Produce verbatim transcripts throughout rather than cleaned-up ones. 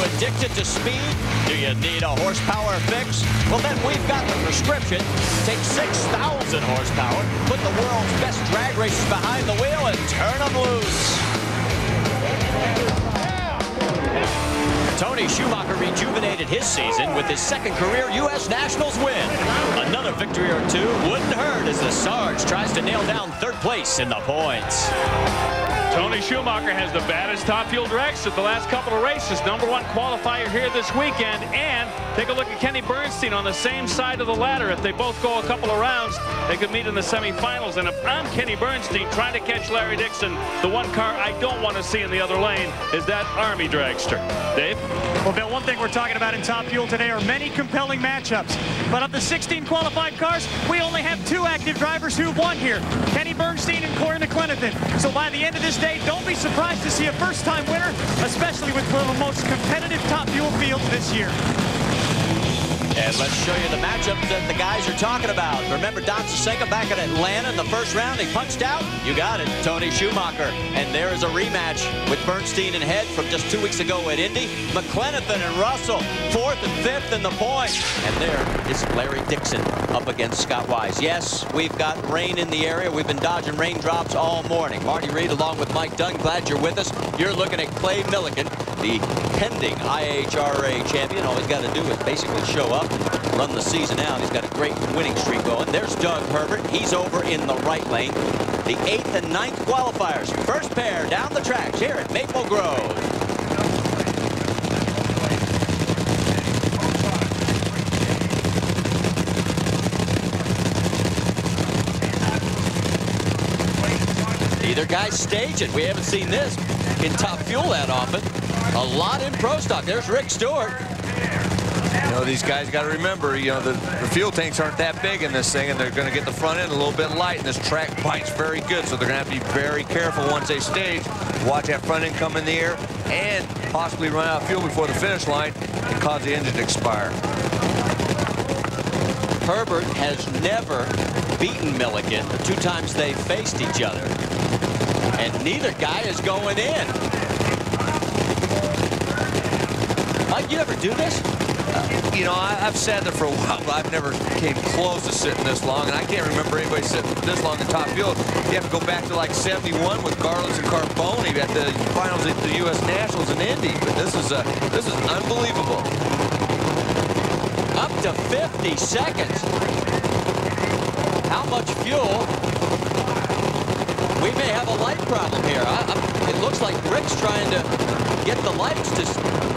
addicted to speed? Do you need a horsepower fix? Well, then we've got the prescription. Take six thousand horsepower, put the world's best drag races behind the wheel, and turn them loose. Tony Schumacher rejuvenated his season with his second career U S Nationals win. Another victory or two wouldn't hurt as the Sarge tries to nail down third place in the points. Tony Schumacher has the baddest top fuel dragster at the last couple of races. Number one qualifier here this weekend. And take a look at Kenny Bernstein on the same side of the ladder. If they both go a couple of rounds, they could meet in the semifinals. And if I'm Kenny Bernstein trying to catch Larry Dixon, the one car I don't want to see in the other lane is that Army dragster. Dave? Well, Bill, one thing we're talking about in Top Fuel today are many compelling matchups. But of the sixteen qualified cars, we only have two active drivers who've won here, Kenny Bernstein and Corey McLenithan. So by the end of this day, don't be surprised to see a first-time winner, especially with one of the most competitive Top Fuel fields this year. And let's show you the matchup that the guys are talking about. Remember Don Cicega back at Atlanta in the first round? He punched out. You got it, Tony Schumacher. And there is a rematch with Bernstein and Head from just two weeks ago at Indy. McLenithan and Russell, fourth and fifth in the points. And there is Larry Dixon up against Scott Wise. Yes, we've got rain in the area. We've been dodging raindrops all morning. Marty Reed along with Mike Dunn. Glad you're with us. You're looking at Clay Millican, the pending I H R A champion. All he's got to do is basically show up, run the season out. He's got a great winning streak going. There's Doug Herbert. He's over in the right lane. The eighth and ninth qualifiers. First pair down the tracks here at Maple Grove. Either guy's staging. We haven't seen this in Top Fuel that often. A lot in Pro Stock. There's Rick Stewart. You know, these guys got to remember, you know, the, the fuel tanks aren't that big in this thing, and they're going to get the front end a little bit light, and this track bites very good, so they're going to have to be very careful once they stage. Watch that front end come in the air and possibly run out of fuel before the finish line and cause the engine to expire. Herbert has never beaten Millican the two times they faced each other, and neither guy is going in. Mike, you ever do this? Uh, you know, I, I've sat there for a while, but I've never came close to sitting this long, and I can't remember anybody sitting this long in Top Fuel. You have to go back to like seventy-one with Garland and Carboni at the finals at the U S Nationals in Indy. But this is uh, this is unbelievable. Up to fifty seconds. How much fuel? We may have a light problem here. I, I, it looks like Rick's trying to get the lights to...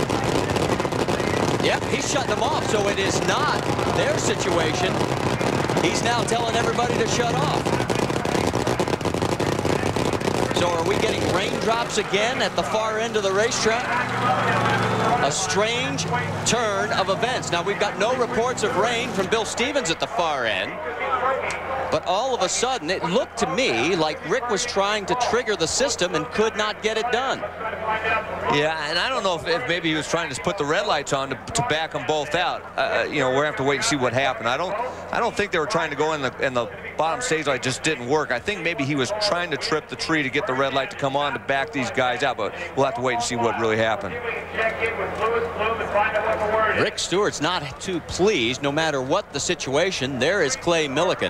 Yep, he's shutting them off, so it is not their situation. He's now telling everybody to shut off. So are we getting raindrops again at the far end of the racetrack? A strange turn of events. Now, we've got no reports of rain from Bill Stevens at the far end. But all of a sudden, it looked to me like Rick was trying to trigger the system and could not get it done. Yeah, and I don't know if, if maybe he was trying to put the red lights on to, to back them both out. Uh, you know, we're gonna have to wait and see what happened. I don't, I don't think they were trying to go in the in the bottom stage light. Just didn't work. I think maybe he was trying to trip the tree to get the red light to come on to back these guys out. But we'll have to wait and see what really happened. Rick Stewart's not too pleased, no matter what the situation. There is Clay Millican.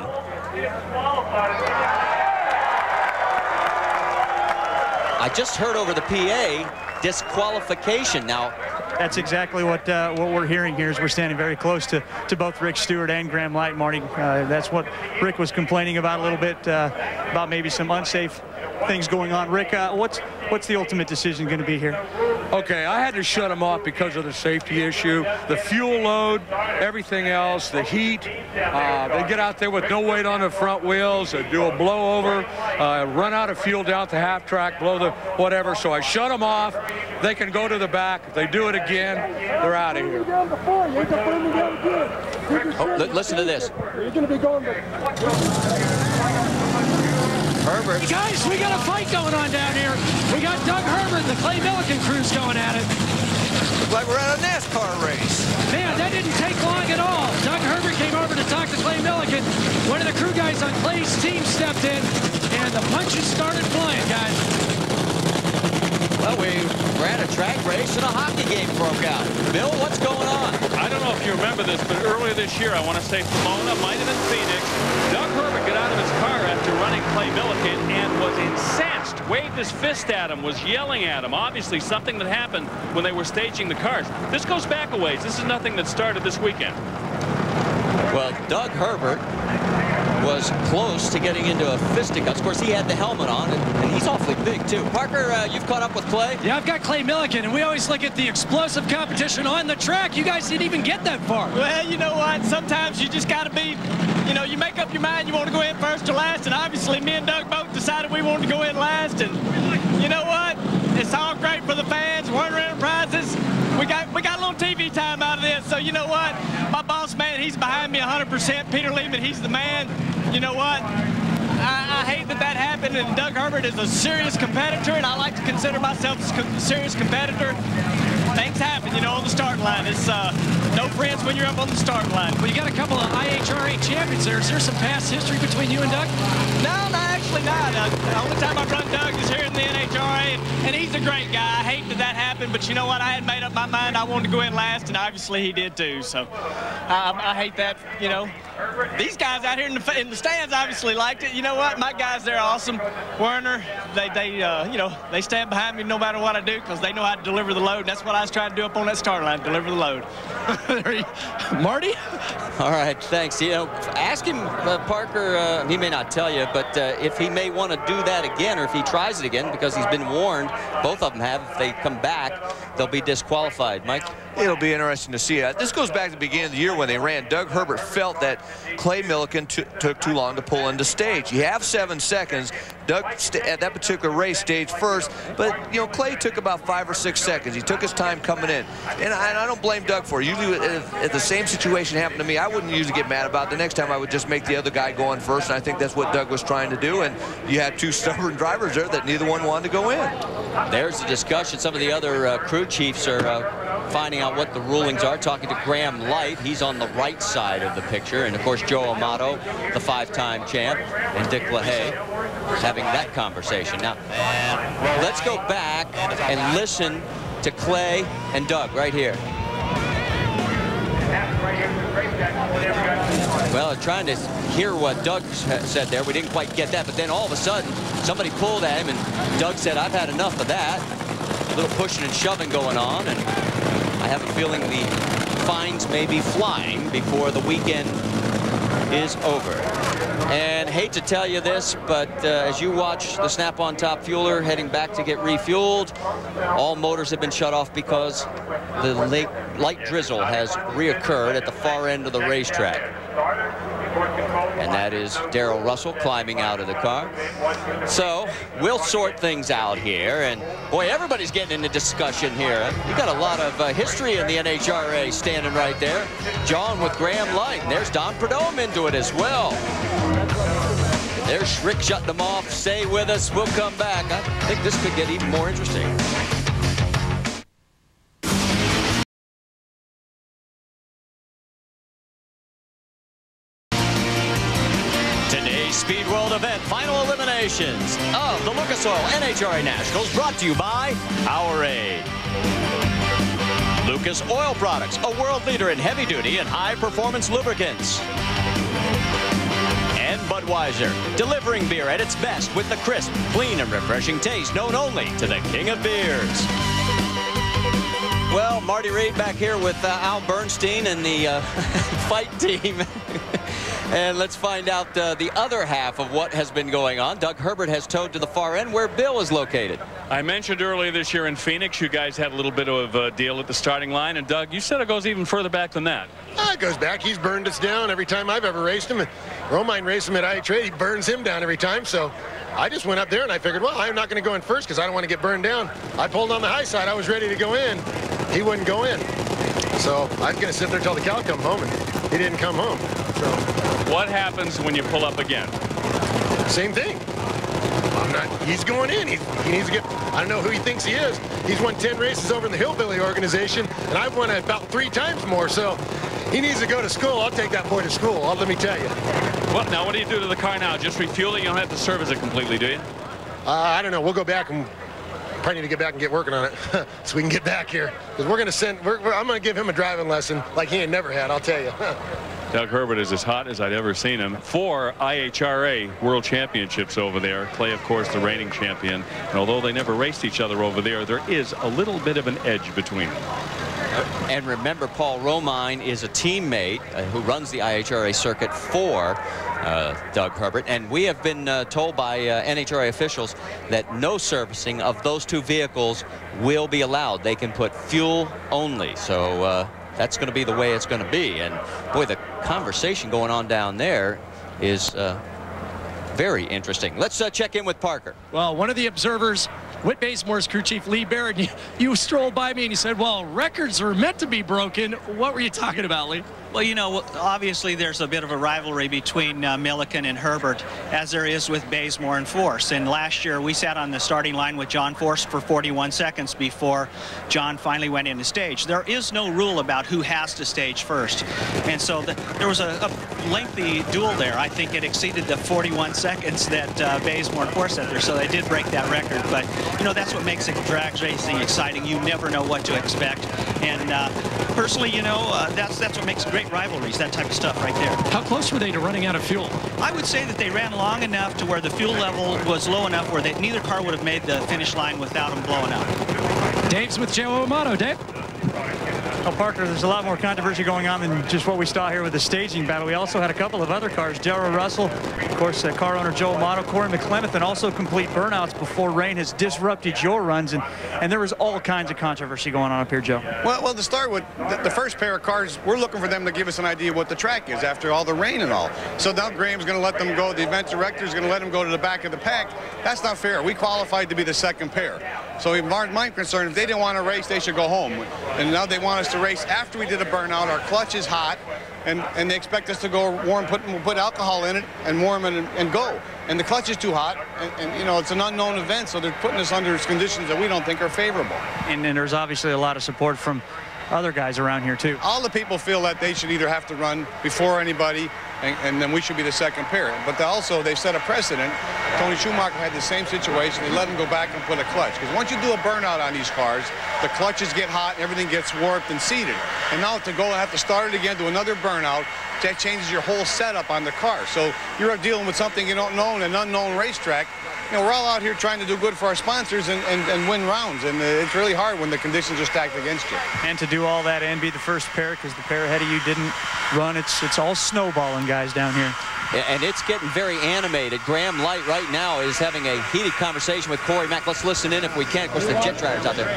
I just heard over the P A disqualification. Now, that's exactly what uh, what we're hearing here. Is we're standing very close to to both Rick Stewart and Graham Light, Marty. Uh, that's what Rick was complaining about a little bit, uh, about maybe some unsafe things going on. Rick, uh, what's what's the ultimate decision going to be here? Okay, I had to shut them off because of the safety issue, the fuel load, everything else, the heat. Uh, they get out there with no weight on the front wheels, they do a blowover, uh, run out of fuel down the half track, blow the whatever. So I shut them off. They can go to the back. If they do it again, they're out of here. Oh, listen to this. You're going to be going Herbert. Hey guys, we got a fight going on down here. We got Doug Herbert and the Clay Millican crews going at it. Looks like we're at a NASCAR race. Man, that didn't take long at all. Doug Herbert came over to talk to Clay Millican. One of the crew guys on Clay's team stepped in, and the punches started flying, guys. Well, we, we're at a drag race and a hockey game broke out. Bill, what's going on? I don't know if you remember this, but earlier this year, I want to say Pomona, might have been Phoenix, Doug Herbert got out of his car after running Clay Millican and was incensed, waved his fist at him, was yelling at him. Obviously something that happened when they were staging the cars. This goes back a ways. This is nothing that started this weekend. Well, Doug Herbert was close to getting into a fisticuffs. Of course, he had the helmet on, and, and he's awfully big, too. Parker, uh, you've caught up with Clay? Yeah, I've got Clay Millican, and we always look at the explosive competition on the track. You guys didn't even get that far. Well, you know what? Sometimes you just got to be, you know, you make up your mind you want to go in first or last, and obviously me and Doug both decided we wanted to go in last, and you know what? It's all great for the fans. Warner Enterprises, we got we got a little T V time out of this, so you know what? My boss man, he's behind me one hundred percent. Peter Lehman, he's the man. You know what? I, I hate that that happened, and Doug Herbert is a serious competitor, and I like to consider myself a serious competitor. Things happen, you know, on the starting line. It's uh, no friends when you're up on the starting line. Well, you got a couple of I H R A champions there. Is there some past history between you and Doug? No, no, actually not. Uh, the only time I've run Doug is here in the N H R A, and, and he's a great guy. I hate that that happened, but you know what? I had made up my mind I wanted to go in last, and obviously he did too. So um, I hate that, you know. These guys out here in the, in the stands obviously liked it. You know what? My guys, they're awesome. Werner, they, they uh, you know, they stand behind me no matter what I do because they know how to deliver the load. And that's what I was trying to do up on that start line, deliver the load. Marty? All right, thanks. You know, ask him, uh, Parker, uh, he may not tell you, but uh, if he may want to do that again or if he tries it again because he's been warned, both of them have, if they come back, they'll be disqualified. Mike? It'll be interesting to see. Uh, this goes back to the beginning of the year when they ran. Doug Herbert felt that Clay Millican took too long to pull into stage. You have seven seconds. Doug, at that particular race, staged first, but, you know, Clay took about five or six seconds. He took his time coming in, and I, and I don't blame Doug for it. Usually, if, if the same situation happened to me, I wouldn't usually get mad about it. The next time, I would just make the other guy go in first, and I think that's what Doug was trying to do, and you had two stubborn drivers there that neither one wanted to go in. There's the discussion. Some of the other uh, crew chiefs are uh, finding out what the rulings are, talking to Graham Light. He's on the right side of the picture, and, of course, Joe Amato, the five-time champ, and Dick LaHaye having that conversation. Now, let's go back and listen to Clay and Doug right here. Well, trying to hear what Doug said there. We didn't quite get that, but then all of a sudden, somebody pulled at him, and Doug said, I've had enough of that. A little pushing and shoving going on, and I have a feeling the fines may be flying before the weekend is over. And hate to tell you this, but uh, as you watch the Snap-on Top Fueler heading back to get refueled, all motors have been shut off because the late, light drizzle has reoccurred at the far end of the racetrack. And that is Darrell Russell climbing out of the car. So we'll sort things out here. And boy, everybody's getting into discussion here. You got a lot of uh, history in the N H R A standing right there. John with Graham Light. And there's Don Prudhomme into it as well. There's Rick shutting them off. Stay with us. We'll come back. I think this could get even more interesting. Speed World event final eliminations of the Lucas Oil N H R A Nationals, brought to you by Powerade. Lucas Oil Products, a world leader in heavy duty and high performance lubricants. And Budweiser, delivering beer at its best with the crisp, clean and refreshing taste known only to the king of beers. Well, Marty Reed back here with uh, Al Bernstein and the uh, fight team. And let's find out uh, the other half of what has been going on. Doug Herbert has towed to the far end where Bill is located. I mentioned earlier this year in Phoenix, you guys had a little bit of a deal at the starting line. And, Doug, you said it goes even further back than that. Uh, it goes back. He's burned us down every time I've ever raced him. Romine raced him at I H R A. He burns him down every time. So I just went up there and I figured, well, I'm not going to go in first because I don't want to get burned down. I pulled on the high side. I was ready to go in. He wouldn't go in. So I was going to sit there until the cow come home, and he didn't come home. So what happens when you pull up again? Same thing. I'm not, he's going in. He, he needs to get, I don't know who he thinks he is. He's won ten races over in the Hillbilly organization, and I've won about three times more. So he needs to go to school. I'll take that boy to school. I'll, let me tell you. Well, now what do you do to the car now? Just refuel it? You don't have to service it completely, do you? Uh, I don't know. We'll go back and probably need to get back and get working on it so we can get back here. Because we're going to send, we're, we're, I'm going to give him a driving lesson like he ain't never had, I'll tell you. Doug Herbert is as hot as I'd ever seen him. Four I H R A World Championships over there. Clay, of course, the reigning champion. And although they never raced each other over there, there is a little bit of an edge between them. And remember, Paul Romine is a teammate uh, who runs the I H R A circuit for uh, Doug Herbert. And we have been uh, told by uh, N H R A officials that no servicing of those two vehicles will be allowed. They can put fuel only. So uh, that's going to be the way it's going to be. And boy, the conversation going on down there is uh, very interesting. Let's uh, check in with Parker. Well, one of the observers, Whit Basemore's crew chief Lee Barrett, you, you strolled by me and you said, well, records are meant to be broken. What were you talking about, Lee? Well, you know, obviously there's a bit of a rivalry between uh, Milliken and Herbert, as there is with Bazemore and Force. And last year we sat on the starting line with John Force for forty-one seconds before John finally went in to stage. There is no rule about who has to stage first. And so the, there was a, a lengthy duel there. I think it exceeded the forty-one seconds that uh, Bazemore and Force had there. So they did break that record. But, you know, that's what makes it drag racing exciting. You never know what to expect. And uh, personally, you know, uh, that's, that's what makes it great rivalries, that type of stuff right there. How close were they to running out of fuel? I would say that they ran long enough to where the fuel level was low enough where they, neither car would have made the finish line without them blowing up. Dave's with Joe Amato. Dave? Well, Parker, there's a lot more controversy going on than just what we saw here with the staging battle. We also had a couple of other cars. Darrell Russell, of course, uh, car owner Joe Amato, Corey McClenathan, also complete burnouts before rain has disrupted your runs. And, and there was all kinds of controversy going on up here, Joe. Well, well to start with, the, the first pair of cars, we're looking for them to give us an idea what the track is after all the rain and all. So now Graham's going to let them go. The event director's going to let them go to the back of the pack. That's not fair. We qualified to be the second pair. So as far as I'm concerned, if they didn't want to race, they should go home. And now they want us to race after we did a burnout. Our clutch is hot, and, and they expect us to go warm, put, put alcohol in it, and warm it and, and go. And the clutch is too hot, and, and, you know, it's an unknown event, so they're putting us under conditions that we don't think are favorable. And, and there's obviously a lot of support from other guys around here, too. All the people feel that they should either have to run before anybody, and, and then we should be the second pair. But also, they've set a precedent. Tony Schumacher had the same situation. They let him go back and put a clutch. Because once you do a burnout on these cars, the clutches get hot, everything gets warped and seated. And now to go and have to start it again, do another burnout, that changes your whole setup on the car. So you're dealing with something you don't know in an unknown racetrack. You know, we're all out here trying to do good for our sponsors and, and, and win rounds, and uh, it's really hard when the conditions are stacked against you. And to do all that and be the first pair, because the pair ahead of you didn't run, it's it's all snowballing, guys, down here. And it's getting very animated. Graham Light right now is having a heated conversation with Corey Mack. Let's listen in if we can. Of course, the jet dryer's out there.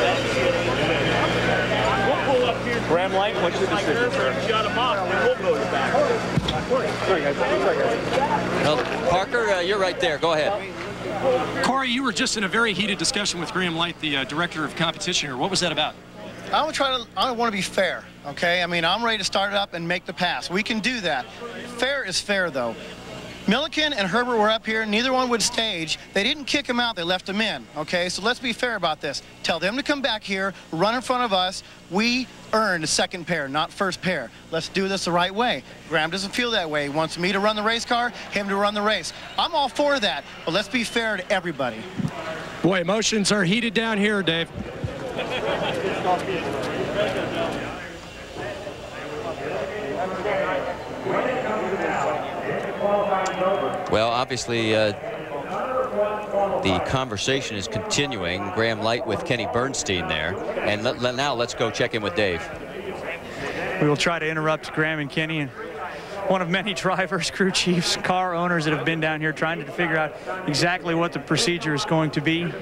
Graham Light, what's your decision, sir? Shut him off, and we'll go back. Sorry, guys. Sorry, guys. Well, Parker, uh, you're right there. Go ahead. Corey, you were just in a very heated discussion with Graham Light, the uh, director of competition here. What was that about? I would try to, I want to be fair, okay? I mean, I'm ready to start it up and make the pass. We can do that. Fair is fair, though. Milliken and Herbert were up here. Neither one would stage. They didn't kick him out. They left him in, okay? So let's be fair about this. Tell them to come back here, run in front of us. We earned a second pair, not first pair. Let's do this the right way. Graham doesn't feel that way. He wants me to run the race car, him to run the race. I'm all for that, but let's be fair to everybody. Boy, emotions are heated down here, Dave. Well, obviously, uh, the conversation is continuing. Graham Light with Kenny Bernstein there. And let, let, now let's go check in with Dave. We will try to interrupt Graham and Kenny, and one of many drivers, crew chiefs, car owners that have been down here trying to figure out exactly what the procedure is going to be.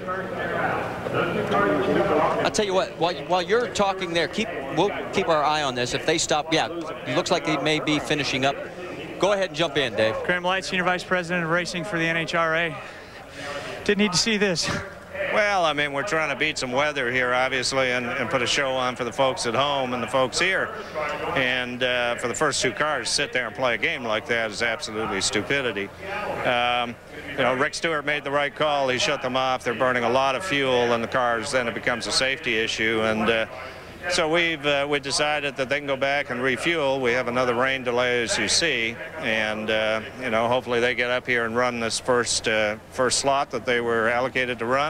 I'll tell you what, while, while you're talking there, keep we'll keep our eye on this. If they stop, yeah, it looks like they may be finishing up. Go ahead and jump in, Dave. Graham Light, Senior Vice President of Racing for the N H R A. Didn't need to see this. Well, I mean, we're trying to beat some weather here, obviously, and, and put a show on for the folks at home and the folks here. And uh, for the first two cars, sit there and play a game like that is absolutely stupidity. Um, you know, Rick Stewart made the right call. He shut them off. They're burning a lot of fuel in the cars. Then it becomes a safety issue. And uh, so we've uh, we decided that they can go back and refuel. We have another rain delay, as you see, and uh, you know, hopefully they get up here and run this first uh, first slot that they were allocated to run.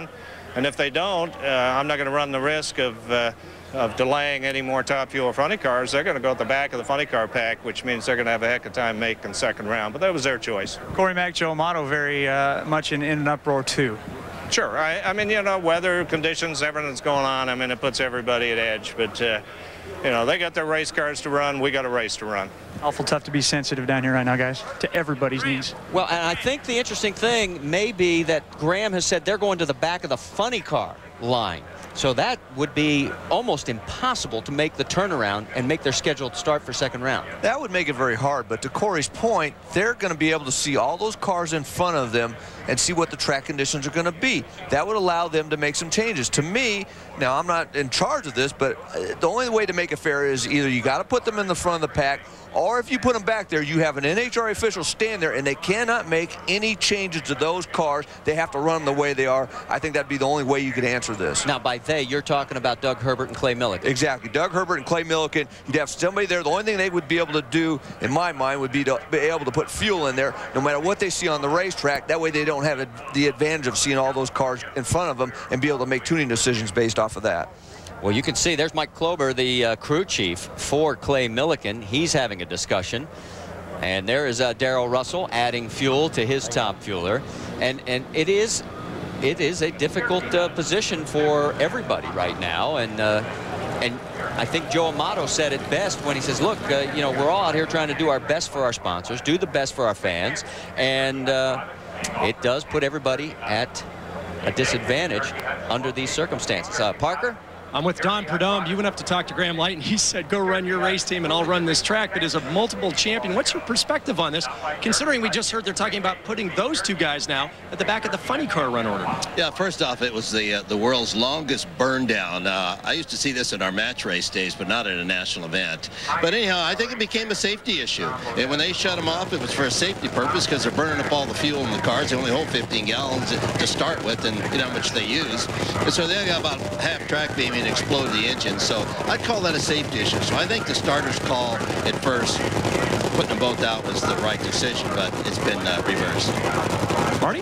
And if they don't, uh, I'm not going to run the risk of uh, of delaying any more top fuel funny cars. They're going to go at the back of the funny car pack, which means they're going to have a heck of a time making second round. But that was their choice. Corey Mack, Joe Amato very uh, much in, in an uproar too. Sure. I, I mean, you know, weather conditions, everything that's going on, I mean, it puts everybody at edge. But, uh, you know, they got their race cars to run. We got a race to run. Awful tough to be sensitive down here right now, guys, to everybody's needs. Well, and I think the interesting thing may be that Graham has said they're going to the back of the funny car line. So that would be almost impossible to make the turnaround and make their scheduled start for second round. That would make it very hard, but to Corey's point, they're going to be able to see all those cars in front of them and see what the track conditions are going to be. That would allow them to make some changes. To me, now I'm not in charge of this, but the only way to make it fair is either you got to put them in the front of the pack, or if you put them back there, you have an N H R A official stand there, and they cannot make any changes to those cars. They have to run them the way they are. I think that'd be the only way you could answer this. Now, by they, you're talking about Doug Herbert and Clay Millican. Exactly. Doug Herbert and Clay Millican, you'd have somebody there. The only thing they would be able to do, in my mind, would be to be able to put fuel in there, no matter what they see on the racetrack. That way they don't have a, the advantage of seeing all those cars in front of them and be able to make tuning decisions based off of that. Well, you can see there's Mike Klober, the uh, crew chief for Clay Millican. He's having a discussion. And there is uh, Darrell Russell adding fuel to his top fueler. And, and it is it is a difficult uh, position for everybody right now. And, uh, and I think Joe Amato said it best when he says, look, uh, you know, we're all out here trying to do our best for our sponsors, do the best for our fans. And uh, it does put everybody at a disadvantage under these circumstances. Uh, Parker? I'm with Don Perdome. You went up to talk to Graham Light, and he said, go run your race team, and I'll run this track. But as a multiple champion, what's your perspective on this, considering we just heard they're talking about putting those two guys now at the back of the funny car run order? Yeah, first off, it was the uh, the world's longest burn down. Uh, I used to see this at our match race days, but not at a national event. But anyhow, I think it became a safety issue. And when they shut them off, it was for a safety purpose because they're burning up all the fuel in the cars. They only hold fifteen gallons to start with, and you know how much they use. And so they got about half track beam and explode the engine. So I'd call that a safety issue. So I think the starter's call at first, putting them both out, was the right decision, but it's been uh, reversed. Marty?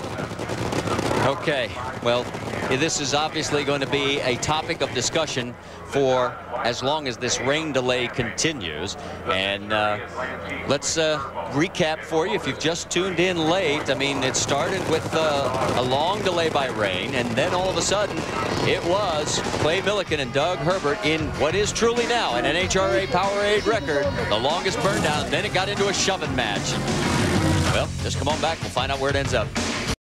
Okay, well, this is obviously going to be a topic of discussion for as long as this rain delay continues. And uh, let's uh, recap for you if you've just tuned in late. I mean, it started with uh, a long delay by rain, and then all of a sudden it was Clay Millican and Doug Herbert in what is truly now an N H R A Powerade record, the longest burn down. Then it got into a shoving match. Well, just come on back. We'll find out where it ends up.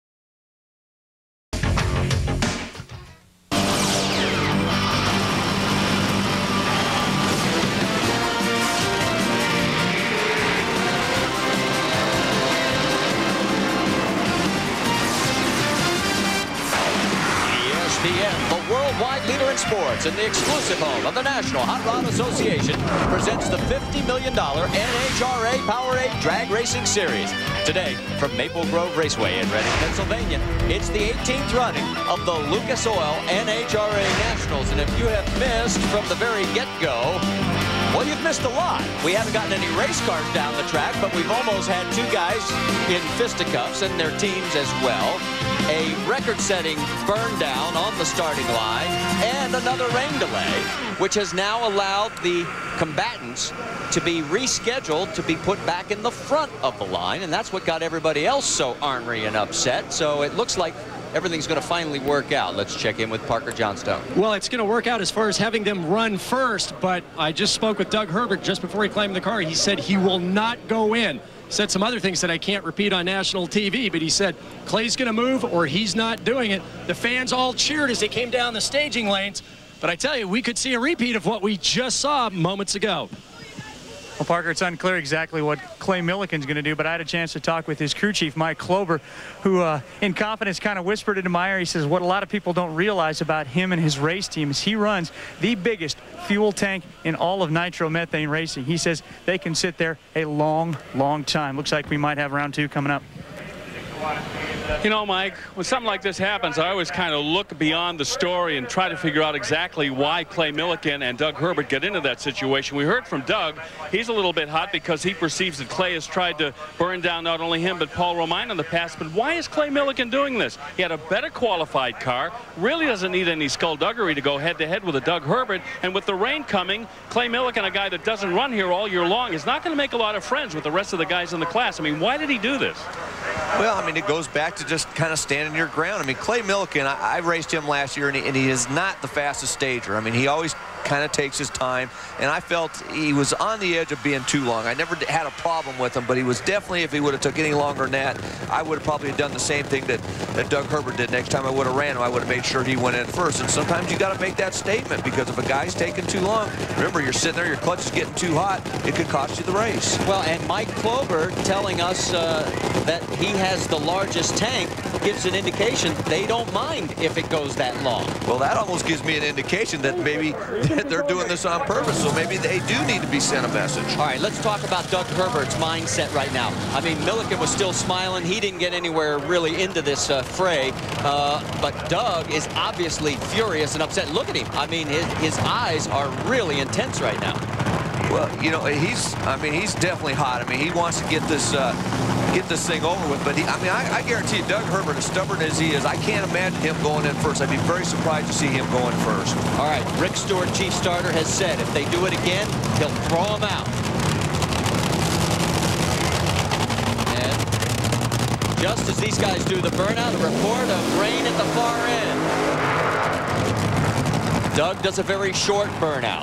The worldwide leader in sports and the exclusive home of the National Hot Rod Association presents the fifty million dollar N H R A Powerade Drag Racing Series. Today, from Maple Grove Raceway in Reading, Pennsylvania, it's the eighteenth running of the Lucas Oil N H R A Nationals. And if you have missed from the very get-go, well, you've missed a lot. We haven't gotten any race cars down the track, but we've almost had two guys in fisticuffs and their teams as well. A record-setting burn down on the starting line and another rain delay, which has now allowed the combatants to be rescheduled to be put back in the front of the line, and that's what got everybody else so ornery and upset. So it looks like everything's going to finally work out. Let's check in with Parker Johnstone. Well, it's going to work out as far as having them run first, but I just spoke with Doug Herbert just before he climbed the car. He said he will not go in. Said some other things that I can't repeat on national T V, but he said Clay's going to move or he's not doing it. The fans all cheered as they came down the staging lanes, but I tell you, we could see a repeat of what we just saw moments ago. Well, Parker, it's unclear exactly what Clay Millican's going to do, but I had a chance to talk with his crew chief, Mike Klober, who uh, in confidence kind of whispered into my ear. He says what a lot of people don't realize about him and his race team is he runs the biggest fuel tank in all of nitromethane racing. He says they can sit there a long, long time. Looks like we might have round two coming up. You know, Mike, when something like this happens, I always kind of look beyond the story and try to figure out exactly why Clay Millican and Doug Herbert get into that situation. We heard from Doug. He's a little bit hot because he perceives that Clay has tried to burn down not only him but Paul Romine in the past. But why is Clay Millican doing this? He had a better qualified car, really doesn't need any skullduggery to go head-to-head with a Doug Herbert. And with the rain coming, Clay Millican, a guy that doesn't run here all year long, is not going to make a lot of friends with the rest of the guys in the class. I mean, why did he do this? Well, I mean, it goes back to just kind of standing your ground. I mean, Clay Millican, I, I raced him last year, and he, and he is not the fastest stager. I mean, he always kind of takes his time, and I felt he was on the edge of being too long. I never had a problem with him, but he was definitely, if he would have took any longer than that, I would have probably done the same thing that, that Doug Herbert did. Next time I would have ran him, I would have made sure he went in first. And sometimes you got to make that statement, because if a guy's taking too long, remember, you're sitting there, your clutch is getting too hot, it could cost you the race. Well, and Mike Klober telling us uh, that he has the largest tank gives an indication they don't mind if it goes that long. Well, that almost gives me an indication that maybe that they're doing this on purpose, so maybe they do need to be sent a message. All right, let's talk about Doug Herbert's mindset right now. I mean, Millican was still smiling. He didn't get anywhere really into this uh, fray, uh, but Doug is obviously furious and upset. Look at him. I mean, his, his eyes are really intense right now. Well, you know, he's, I mean, he's definitely hot. I mean, he wants to get this, uh, get this thing over with. But, he, I mean, I, I guarantee you, Doug Herbert, as stubborn as he is, I can't imagine him going in first. I'd be very surprised to see him going first. All right, Rick Stewart, chief starter, has said if they do it again, he'll throw him out. And just as these guys do the burnout, a report of rain at the far end. Doug does a very short burnout.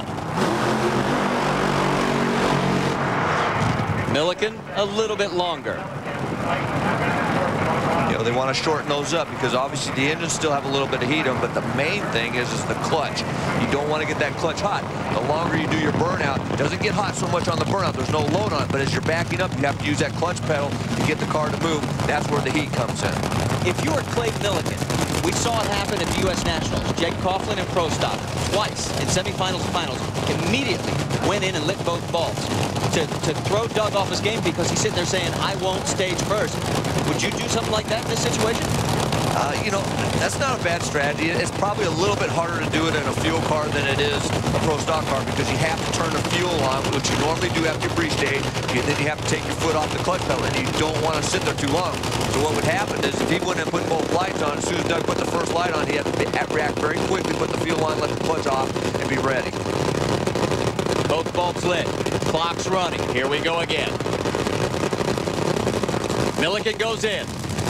Millican, a little bit longer. You know, they want to shorten those up because obviously the engines still have a little bit of heat on them, but the main thing is, is the clutch. You don't want to get that clutch hot. The longer you do your burnout, it doesn't get hot so much on the burnout. There's no load on it, but as you're backing up, you have to use that clutch pedal to get the car to move. That's where the heat comes in. If you were Clay Millican, we saw it happen at the U S Nationals. Jake Coughlin and Pro Stock twice in semifinals and finals immediately went in and lit both bulbs to, to throw Doug off his game because he's sitting there saying, I won't stage first. Would you do something like that in this situation? Uh, you know, that's not a bad strategy. It's probably a little bit harder to do it in a fuel car than it is a Pro Stock car because you have to turn the fuel on, which you normally do after your pre-stage. And then you have to take your foot off the clutch pedal, and you don't want to sit there too long. So what would happen is if he went and put both lights on, as soon as Doug put the first light on, he had to react very quickly, put the fuel on, let the clutch off, and be ready. Both bulbs lit. Clock's running. Here we go again. Millican goes in.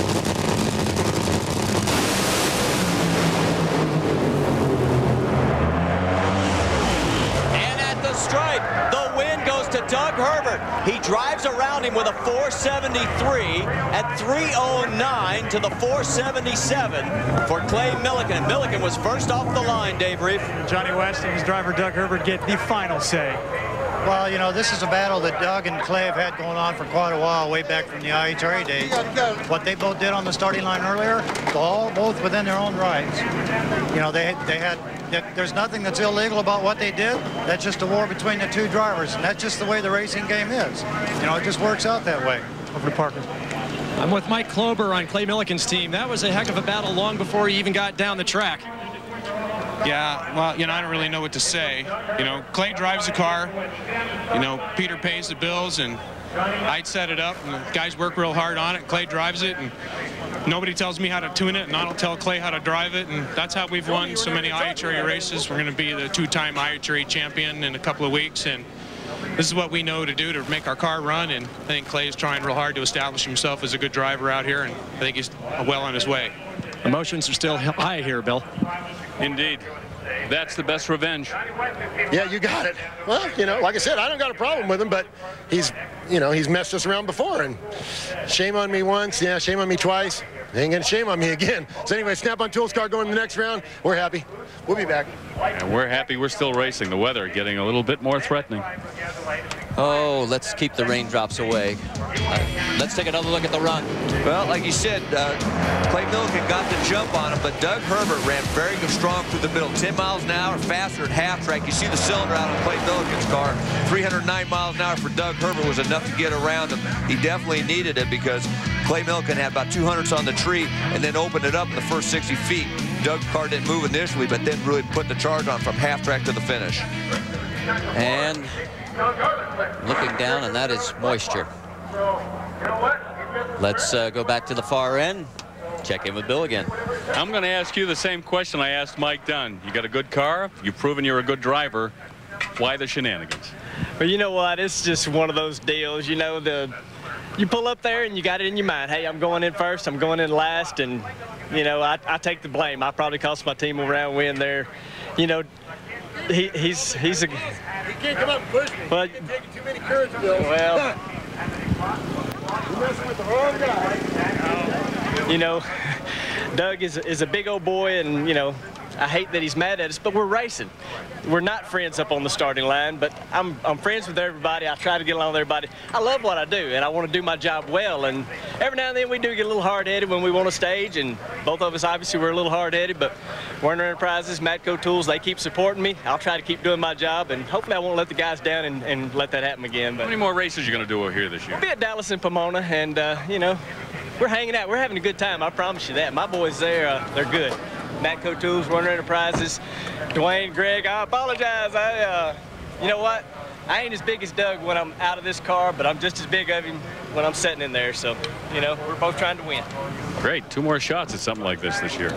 Stripe. The win goes to Doug Herbert. He drives around him with a four seventy-three at three oh nine to the four seventy-seven for Clay Millican. Millican was first off the line, Dave Reef. Johnny West and his driver Doug Herbert get the final say. Well, you know, this is a battle that Doug and Clay have had going on for quite a while, way back from the N H R A days. What they both did on the starting line earlier, all both within their own rights. You know, they they had. There's nothing that's illegal about what they did. That's just a war between the two drivers, and that's just the way the racing game is. You know, it just works out that way. Over to Parker. I'm with Mike Klober on Clay Millican's team. That was a heck of a battle long before he even got down the track. Yeah, well, you know, I don't really know what to say. You know, Clay drives the car. You know, Peter pays the bills, and I'd set it up, and the guys work real hard on it. Clay drives it, and nobody tells me how to tune it, and I don't tell Clay how to drive it, and that's how we've won so many N H R A races. We're going to be the two-time N H R A champion in a couple of weeks, and this is what we know to do to make our car run, and I think Clay is trying real hard to establish himself as a good driver out here, and I think he's well on his way. Emotions are still high here, Bill. Indeed. That's the best revenge. Yeah, you got it. Well, you know, like I said, I don't got a problem with him, but he's, you know, he's messed us around before, and shame on me once, yeah, shame on me twice. They ain't gonna shame on me again. So anyway, Snap-on Tools car going in the next round. We're happy. We'll be back. And we're happy we're still racing. The weather getting a little bit more threatening. Oh, let's keep the raindrops away. Uh, let's take another look at the run. Well, like you said, uh, Clay Millican got the jump on him, but Doug Herbert ran very strong through the middle. ten miles an hour, faster at half track. You see the cylinder out on Clay Millican's car. three hundred nine miles an hour for Doug Herbert was enough to get around him. He definitely needed it because Clay Milliken had about two hundredths on the tree and then opened it up in the first sixty feet. Doug's car didn't move initially, but then really put the charge on from half track to the finish. And looking down, and that is moisture. Let's uh, go back to the far end. Check in with Bill again. I'm going to ask you the same question I asked Mike Dunn. You got a good car. You've proven you're a good driver. Why the shenanigans? Well, you know what? It's just one of those deals. You know, the you pull up there and you got it in your mind. Hey, I'm going in first. I'm going in last. And, you know, I, I take the blame. I probably cost my team a round win there. You know, he, he's he's a. He can't come up and push me. But, You're taking too many courage, Bill. Well. You're messing with the wrong guy. You know, Doug is, is a big old boy, and, you know, I hate that he's mad at us, but we're racing. We're not friends up on the starting line, but I'm, I'm friends with everybody. I try to get along with everybody. I love what I do, and I want to do my job well. And every now and then we do get a little hard-headed when we want to stage, and both of us, obviously, we're a little hard-headed, but Werner Enterprises, Matco Tools, they keep supporting me. I'll try to keep doing my job, and hopefully I won't let the guys down and, and let that happen again. But how many more races are you going to do here this year? We'll be at Dallas and Pomona, and, uh, you know, we're hanging out. We're having a good time. I promise you that. My boys there, uh, they're good. Matco Tools, Werner Enterprises, Dwayne, Greg, I apologize. I, uh, you know what? I ain't as big as Doug when I'm out of this car, but I'm just as big of him when I'm sitting in there. So, you know, we're both trying to win. Great. Two more shots at something like this this year.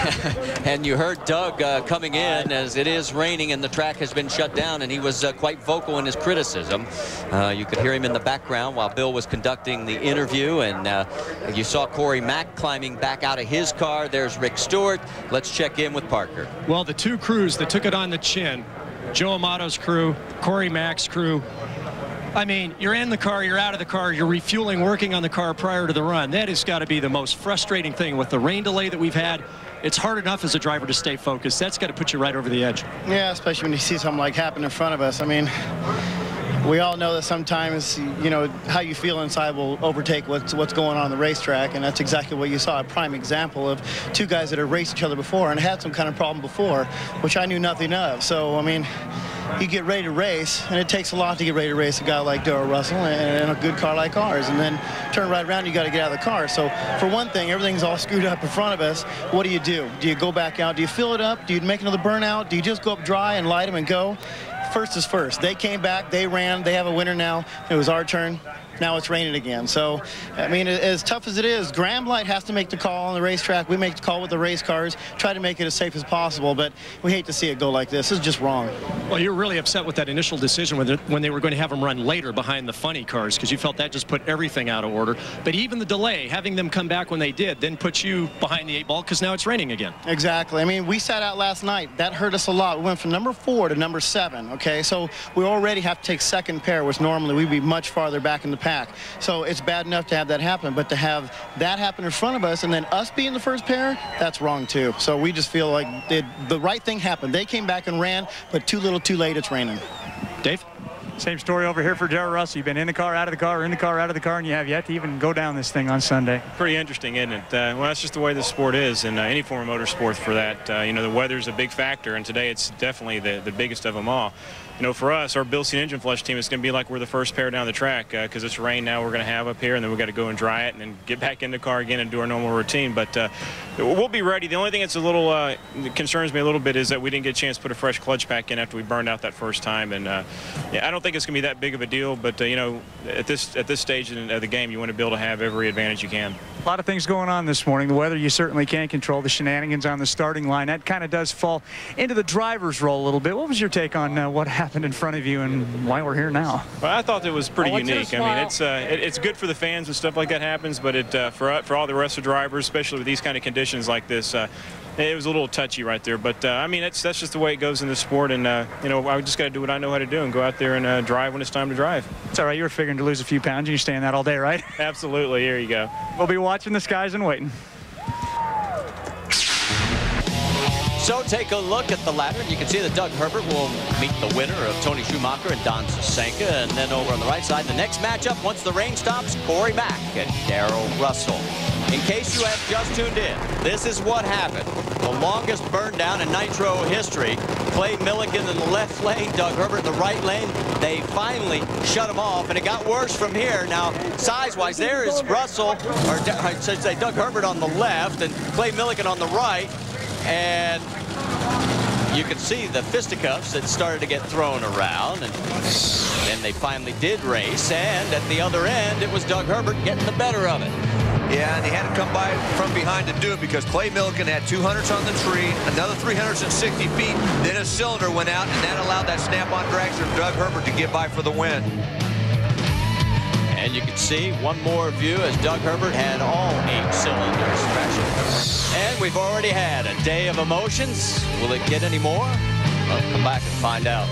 And you heard Doug uh, coming in as it is raining and the track has been shut down, and he was uh, quite vocal in his criticism. Uh, you could hear him in the background while Bill was conducting the interview, and uh, you saw Corey Mack climbing back out of his car. There's Rick Stewart. Let's check in with Parker. Well, the two crews that took it on the chin, Joe Amato's crew, Corey Mack's crew. I mean, you're in the car, you're out of the car, you're refueling, working on the car prior to the run. That has got to be the most frustrating thing with the rain delay that we've had. It's hard enough as a driver to stay focused. That's got to put you right over the edge. Yeah, especially when you see something like happen in front of us. I mean, we all know that sometimes, you know, how you feel inside will overtake what's what's going on on the racetrack, and that's exactly what you saw. A prime example of two guys that have raced each other before and had some kind of problem before, which I knew nothing of. So, I mean, you get ready to race, and it takes a lot to get ready to race a guy like Darrell Russell and a good car like ours, and then turn right around, you got to get out of the car. So for one thing, everything's all screwed up in front of us. What do you do? Do you go back out? Do you fill it up? Do you make another burnout? Do you just go up dry and light them and go? First is first. They came back, they ran, they have a winner now. It was our turn. Now it's raining again. So, I mean, as tough as it is, Graham Light has to make the call on the racetrack. We make the call with the race cars, try to make it as safe as possible, but we hate to see it go like this. It's just wrong. Well, you're really upset with that initial decision when, when they were going to have them run later behind the funny cars, because you felt that just put everything out of order. But even the delay, having them come back when they did, then puts you behind the eight ball because now it's raining again. Exactly. I mean, we sat out last night. That hurt us a lot. We went from number four to number seven, okay? So we already have to take second pair, which normally we'd be much farther back in the pack. So it's bad enough to have that happen, but to have that happen in front of us and then us being the first pair, that's wrong too. So we just feel like it, the right thing happened. They came back and ran, but too little too late, it's raining. Dave? Same story over here for Darrell Russell. You've been in the car, out of the car, in the car, out of the car, and you have yet to even go down this thing on Sunday. Pretty interesting, isn't it? Uh, well, that's just the way the sport is, and uh, any form of motorsport for that. Uh, you know, the weather's a big factor, and today it's definitely the, the biggest of them all. You know, for us, our Bilstein Engine Flush team is going to be like we're the first pair down the track because uh, it's rain now we're going to have up here, and then we've got to go and dry it and then get back in the car again and do our normal routine. But uh, we'll be ready. The only thing that's a little uh, that concerns me a little bit is that we didn't get a chance to put a fresh clutch pack in after we burned out that first time. And uh, yeah, I don't think it's going to be that big of a deal. But uh, you know, at this at this stage of the game, you want to be able to have every advantage you can. A lot of things going on this morning. The weather you certainly can't control. The shenanigans on the starting line, that kind of does fall into the driver's role a little bit. What was your take on uh, what happened in front of you and why we're here now? Well, I thought it was pretty oh, unique. I mean, it's uh, it, it's good for the fans when stuff like that happens, but it uh, for for all the rest of the drivers, especially with these kind of conditions like this, uh, it was a little touchy right there. But uh, I mean, that's that's just the way it goes in this sport, and uh, you know, I just got to do what I know how to do and go out there and uh, drive when it's time to drive. It's all right. You were figuring to lose a few pounds, and you're staying that all day, right? Absolutely. Here you go. We'll be watching the skies and waiting. So take a look at the ladder. You can see that Doug Herbert will meet the winner of Tony Schumacher and Don Sasenka. And then over on the right side, the next matchup, once the rain stops, Corey Mack and Darrell Russell. In case you have just tuned in, this is what happened. The longest burn down in Nitro history. Clay Millican in the left lane, Doug Herbert in the right lane. They finally shut him off, and it got worse from here. Now, size-wise, there is Russell, or I should say Doug Herbert on the left, and Clay Millican on the right. And you could see the fisticuffs that started to get thrown around, and then they finally did race, and at the other end, it was Doug Herbert getting the better of it. Yeah, and he had to come by from behind to do it because Clay Millican had two hundreds on the tree, another three hundred sixty feet, then a cylinder went out, and that allowed that snap-on dragster of Doug Herbert to get by for the win. And you can see one more view as Doug Herbert had all eight cylinders crashing. And we've already had a day of emotions. Will it get any more? Well, come back and find out.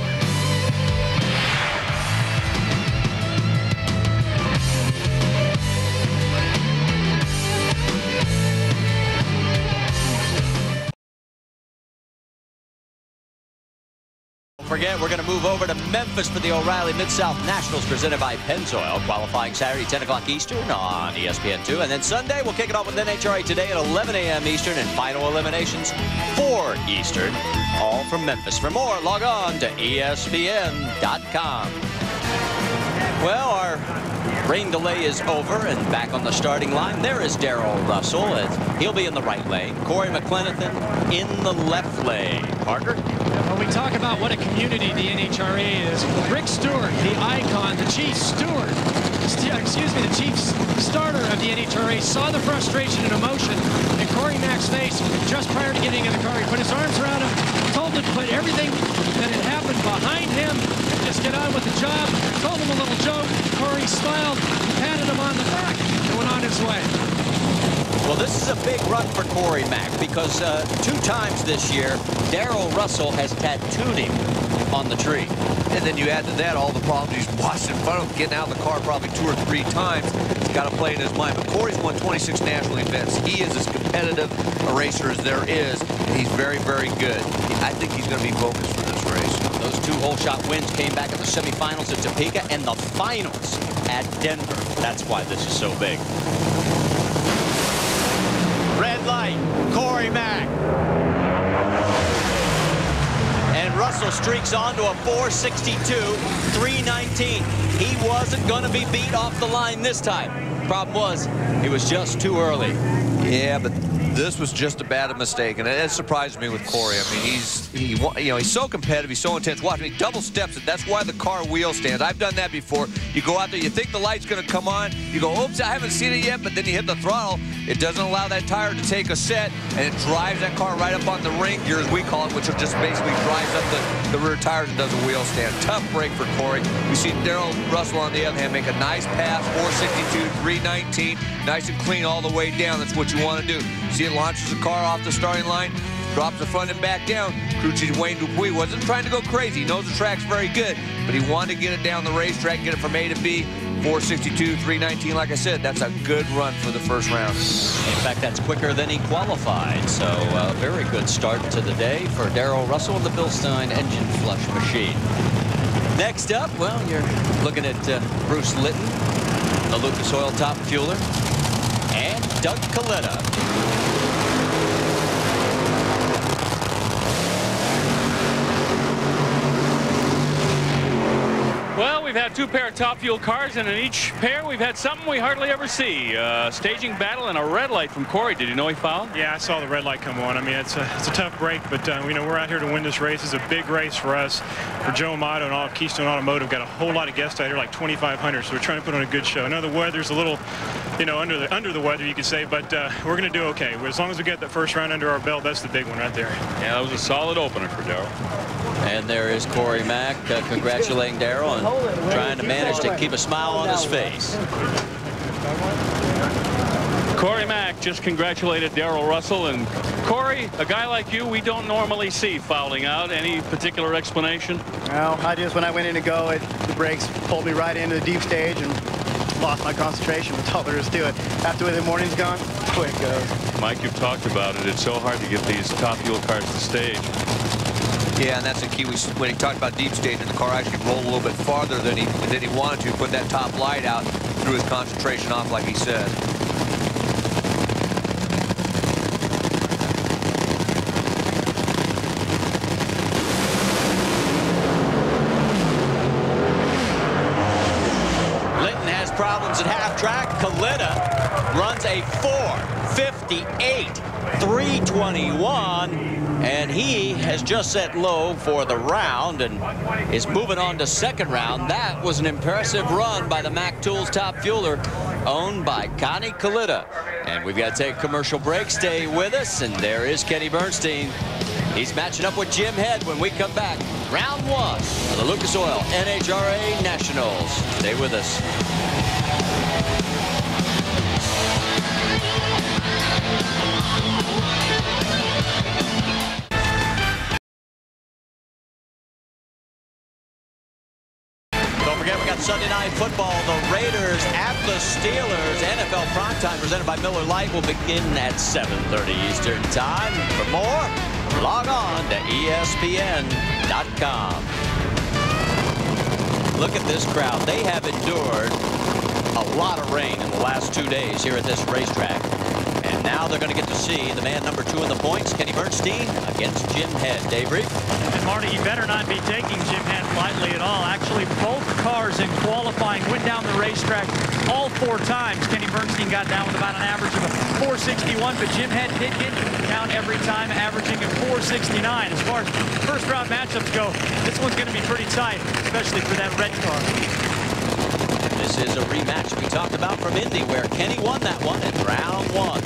Forget, we're going to move over to Memphis for the O'Reilly Mid-South Nationals presented by Pennzoil, qualifying Saturday ten o'clock Eastern on E S P N two. And then Sunday, we'll kick it off with N H R A today at eleven A M Eastern and final eliminations four Eastern, all from Memphis. For more, log on to E S P N dot com. Well, our rain delay is over and back on the starting line. There is Darrell Russell. He'll be in the right lane. Corey McClenathan in the left lane. Parker? When we talk about what a community the N H R A is, Rick Stewart, the icon, the chief steward, excuse me, the chief starter of the N H R A, saw the frustration and emotion in Corey Mack's face just prior to getting in the car. He put his arms around him, told him to put everything that had happened behind him and just get on with the job, told him a little joke. Corey smiled, patted him on the back, and went on his way. Well, this is a big run for Corey Mack because uh, two times this year, Darrell Russell has tattooed him on the tree. And then you add to that all the problems he's watched in front of him, getting out of the car probably two or three times. He's got to play in his mind. But Corey's won twenty-six national events. He is as competitive a racer as there is, and he's very, very good. I think he's going to be focused for this race. Those two hole shot wins came back in the semifinals at Topeka and the finals at Denver. That's why this is so big. Red light, Corey Mack. And Russell streaks on to a four sixty-two, three nineteen. He wasn't going to be beat off the line this time. Problem was, he was just too early. Yeah, but this was just a bad mistake, and it surprised me with Corey. I mean, he's he, you know he's so competitive, he's so intense. Watch me, he double steps it. That's why the car wheel stands. I've done that before. You go out there, you think the light's going to come on, you go, oops, I haven't seen it yet, but then you hit the throttle. It doesn't allow that tire to take a set, and it drives that car right up on the ring gear, as we call it, which just basically drives up the, the rear tires and does a wheel stand. Tough break for Corey. We see Darrell Russell on the other hand make a nice pass, four sixty-two, three nineteen, nice and clean all the way down. That's what you want to do. See, it launches the car off the starting line, drops the front and back down. Crew chief Wayne Dupuis wasn't trying to go crazy. He knows the track's very good, but he wanted to get it down the racetrack, get it from A to B. four sixty-two, three nineteen, like I said, that's a good run for the first round. In fact, that's quicker than he qualified. So a uh, very good start to the day for Darrell Russell and the Bilstein engine flush machine. Next up, well, you're looking at uh, Bruce Litton, the Lucas Oil top fueler, and Doug Coletta. Well, we've had two pair of top fuel cars, and in each pair we've had something we hardly ever see. Uh, staging battle and a red light from Corey. Did you know he fouled? Yeah, I saw the red light come on. I mean, it's a, it's a tough break, but uh, you know, we're out here to win this race. It's a big race for us. For Joe Amato and all of Keystone Automotive, got a whole lot of guests out here, like twenty-five hundred, so we're trying to put on a good show. I know the weather's a little, you know, under the under the weather, you could say, but uh, we're going to do okay. As long as we get that first round under our belt, that's the big one right there. Yeah, that was a solid opener for Darrell. And there is Corey Mack uh, congratulating Darrell and trying to manage to keep a smile on his face. Corey Mack just congratulated Darrell Russell. And Corey, a guy like you, we don't normally see fouling out. Any particular explanation? Well, I just, when I went in to go, it, the brakes pulled me right into the deep stage and lost my concentration. That's all there is to it. After the morning's gone, quick goes. Mike, you've talked about it. It's so hard to get these top fuel cars to stage. Yeah, and that's the key. We, when he talked about deep stage, and the car actually rolled a little bit farther than he than he wanted to, put that top light out, threw his concentration off, like he said. a four fifty-eight, three twenty-one, and he has just set low for the round and is moving on to second round. That was an impressive run by the Mac Tools Top Fueler, owned by Connie Kalita. And we've got to take a commercial break. Stay with us, and there is Kenny Bernstein. He's matching up with Jim Head when we come back. Round one of the Lucas Oil N H R A Nationals. Stay with us. Don't forget, we got Sunday Night Football. The Raiders at the Steelers. N F L Primetime presented by Miller Lite will begin at seven thirty Eastern Time. For more, log on to E S P N dot com. Look at this crowd. They have endured a lot of rain in the last two days here at this racetrack. And now they're going to get to see the man number two in the points, Kenny Bernstein, against Jim Head. Dave Reef. And Marty, you better not be taking Jim Head lightly at all. Actually, both cars in qualifying went down the racetrack all four times. Kenny Bernstein got down with about an average of a four sixty-one, but Jim Head did get down every time, averaging a four sixty-nine. As far as first round matchups go, this one's going to be pretty tight, especially for that red car. This is a rematch we talked about from Indy, where Kenny won that one in round one.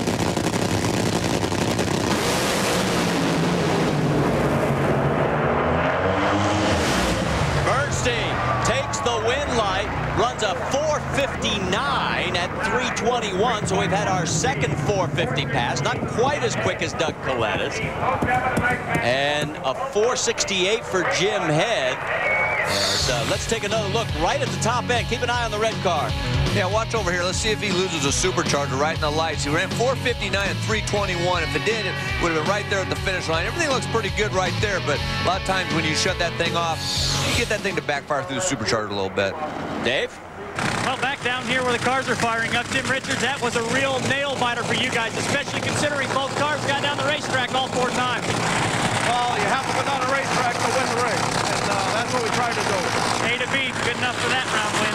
Bernstein takes the win light, runs a four fifty-nine at three twenty-one, so we've had our second four fifty pass, not quite as quick as Doug Coletta's, and a four sixty-eight for Jim Head. As, uh, let's take another look right at the top end. Keep an eye on the red car. Yeah, watch over here. Let's see if he loses a supercharger right in the lights. He ran four fifty-nine at three twenty-one. If it did, it would have been right there at the finish line. Everything looks pretty good right there, but a lot of times when you shut that thing off, you get that thing to backfire through the supercharger a little bit. Dave? Well, back down here where the cars are firing up, Tim Richards, that was a real nail-biter for you guys, especially considering both cars got down the racetrack all four times. Well, you have to go down the racetrack to win the race, and uh, that's what we tried to do. A to B, good enough for that round win.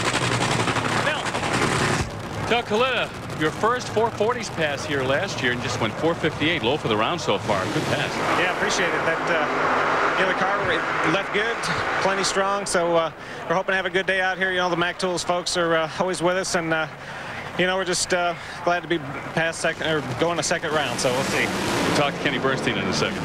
Bill. Doug Kalita, your first four forties pass here last year and just went four fifty-eight, low for the round so far. Good pass. Yeah, appreciate it. That uh, you know, the car left good, plenty strong. So uh, we're hoping to have a good day out here. You know, the Mac Tools folks are uh, always with us, and uh, you know, we're just uh, glad to be past second or going to second round. So we'll see. We'll talk to Kenny Bernstein in a second.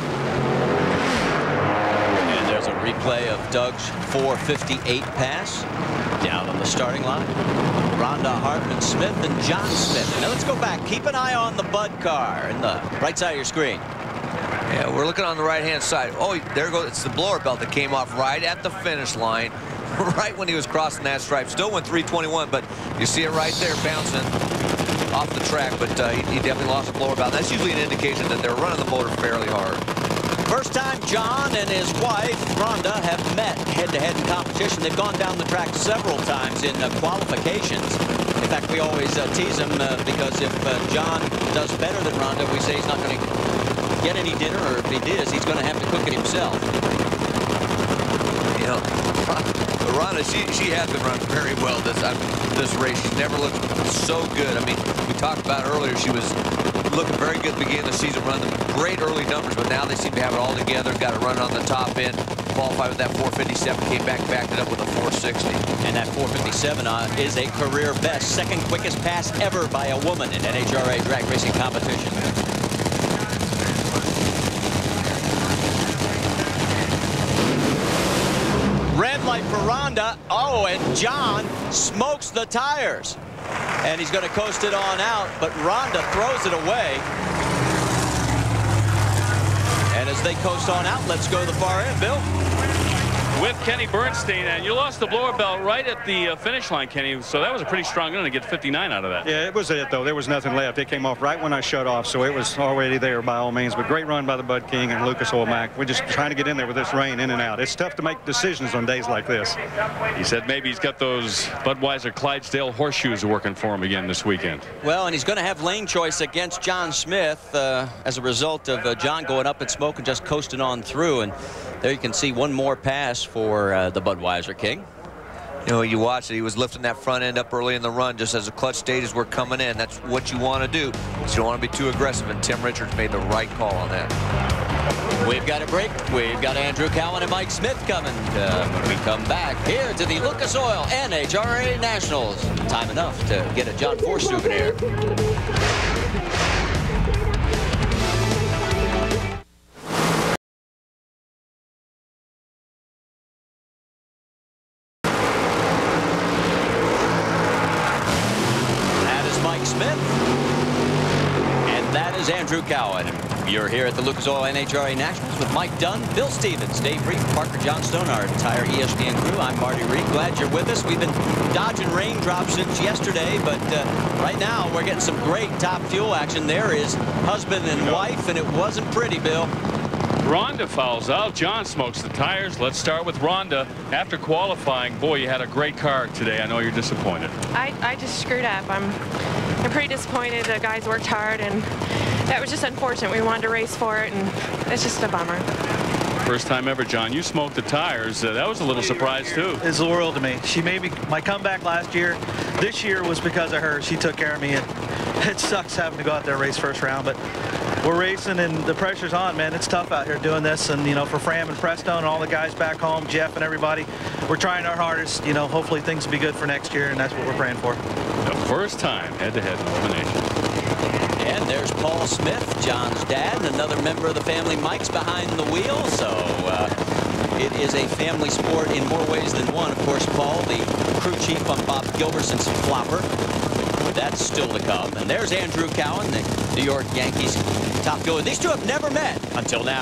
There's a replay of Doug's four fifty-eight pass down on the starting line. Rhonda Hartman Smith and John Smith. Now let's go back. Keep an eye on the Bud car in the right side of your screen. Yeah, we're looking on the right-hand side. Oh, there goes. It's the blower belt that came off right at the finish line, right when he was crossing that stripe. Still went three twenty-one, but you see it right there bouncing off the track. But uh, he, he definitely lost the blower belt. That's usually an indication that they're running the motor fairly hard. First time John and his wife, Rhonda, have met head-to-head in competition. They've gone down the track several times in uh, qualifications. In fact, we always uh, tease him uh, because if uh, John does better than Rhonda, we say he's not going to get any dinner, or if he is, he's going to have to cook it himself. You know, Rhonda, she, she has been running very well this, uh, this race. She's never looked so good. I mean, we talked about earlier, she was looking very good at the beginning of the season, running great early numbers, but now they seem to have it all together. Got it running on the top end. Qualified with that four fifty-seven, came back, backed it up with a four sixty. And that four fifty-seven uh, is a career best, second quickest pass ever by a woman in N H R A drag racing competition. Red light for Rhonda. Oh, and John smokes the tires. And he's going to coast it on out, but Rhonda throws it away. And as they coast on out, let's go to the far end, Bill. With Kenny Bernstein, and you lost the blower belt right at the uh, finish line, Kenny, so that was a pretty strong run to get fifty-nine out of that. Yeah, it was it, though. There was nothing left. It came off right when I shut off, so it was already there by all means. But great run by the Bud King and Lucas Oil Mac. We're just trying to get in there with this rain in and out. It's tough to make decisions on days like this. He said maybe he's got those Budweiser Clydesdale horseshoes working for him again this weekend. Well, and he's going to have lane choice against John Smith uh, as a result of uh, John going up in smoke and just coasting on through. And there you can see one more pass for uh, the Budweiser King. You know, you watch it, he was lifting that front end up early in the run just as the clutch stages were coming in. That's what you want to do. You don't want to be too aggressive, and Tim Richards made the right call on that. We've got a break. We've got Andrew Cowan and Mike Smith coming. Uh, when we come back here to the Lucas Oil N H R A Nationals. Time enough to get a John Force souvenir. Andrew Cowan. You're here at the Lucas Oil N H R A Nationals with Mike Dunn, Bill Stevens, Dave Reed, Parker Johnstone, our entire E S P N crew. I'm Marty Reed. Glad you're with us. We've been dodging raindrops since yesterday, but uh, right now we're getting some great top fuel action. There is husband and wife, and it wasn't pretty, Bill. Rhonda fouls out. John smokes the tires. Let's start with Rhonda. After qualifying, boy, you had a great car today. I know you're disappointed. I, I just screwed up. I'm, I'm pretty disappointed. The guys worked hard, and that was just unfortunate. We wanted to race for it, and it's just a bummer. First time ever, John, you smoked the tires. Uh, that was a little surprise, too. It's the world to me. She made me my comeback last year. This year was because of her. She took care of me, and it sucks having to go out there and race first round, but we're racing and the pressure's on, man. It's tough out here doing this, and you know, for Fram and Presto and all the guys back home, Jeff and everybody, we're trying our hardest. You know, hopefully things will be good for next year, and that's what we're praying for. The first time head-to-head elimination. And there's Paul Smith, John's dad, and another member of the family. Mike's behind the wheel, so uh, it is a family sport in more ways than one. Of course, Paul, the crew chief on Bob Gilberson's flopper. That's still to come. And there's Andrew Cowan, the New York Yankees top fueler. These two have never met until now.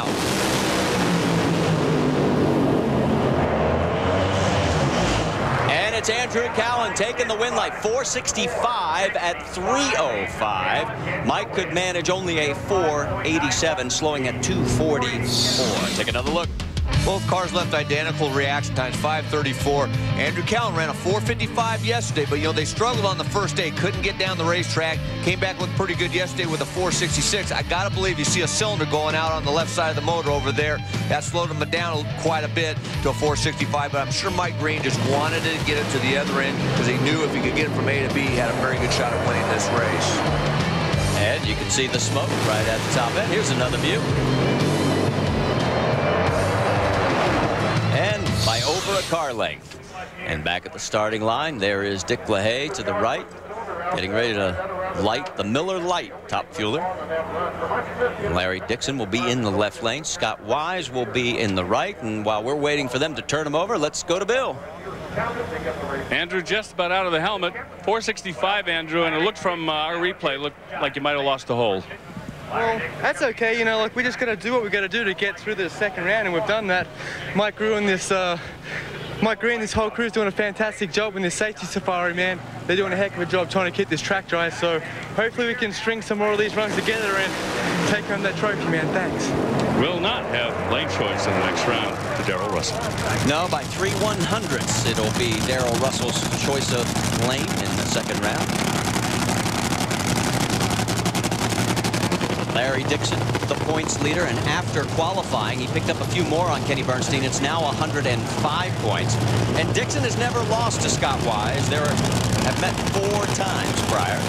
And it's Andrew Cowan taking the win like four sixty-five at three oh five. Mike could manage only a four eighty-seven, slowing at two forty-four. Take another look. Both cars left identical reaction times, five thirty-four. Andrew Cowan ran a four fifty-five yesterday, but, you know, they struggled on the first day, couldn't get down the racetrack, came back looked pretty good yesterday with a four sixty-six. I got to believe you see a cylinder going out on the left side of the motor over there. That slowed him down quite a bit to a four sixty-five, but I'm sure Mike Green just wanted to get it to the other end because he knew if he could get it from A to B, he had a very good shot at winning this race. And you can see the smoke right at the top end. Here's another view. And by over a car length. And back at the starting line, there is Dick LaHaye to the right, getting ready to light the Miller Lite top fueler. Larry Dixon will be in the left lane. Scott Wise will be in the right. And while we're waiting for them to turn him over, let's go to Bill. Andrew just about out of the helmet. four sixty-five, Andrew, and it looked from uh, our replay, looked like you might have lost the hold. Well, that's okay. You know, like, we just got to do what we got to do to get through the second round, and we've done that. Mike Green, this, uh, Mike Green, this whole crew's doing a fantastic job in this safety safari, man. They're doing a heck of a job trying to keep this track dry. So hopefully we can string some more of these runs together and take home that trophy, man. Thanks. Will not have lane choice in the next round to Darrell Russell. No, by three one hundredths, it'll be Darrell Russell's choice of lane in the second round. Larry Dixon, the points leader, and after qualifying, he picked up a few more on Kenny Bernstein. It's now one hundred five points. And Dixon has never lost to Scott Wise. They have met four times prior.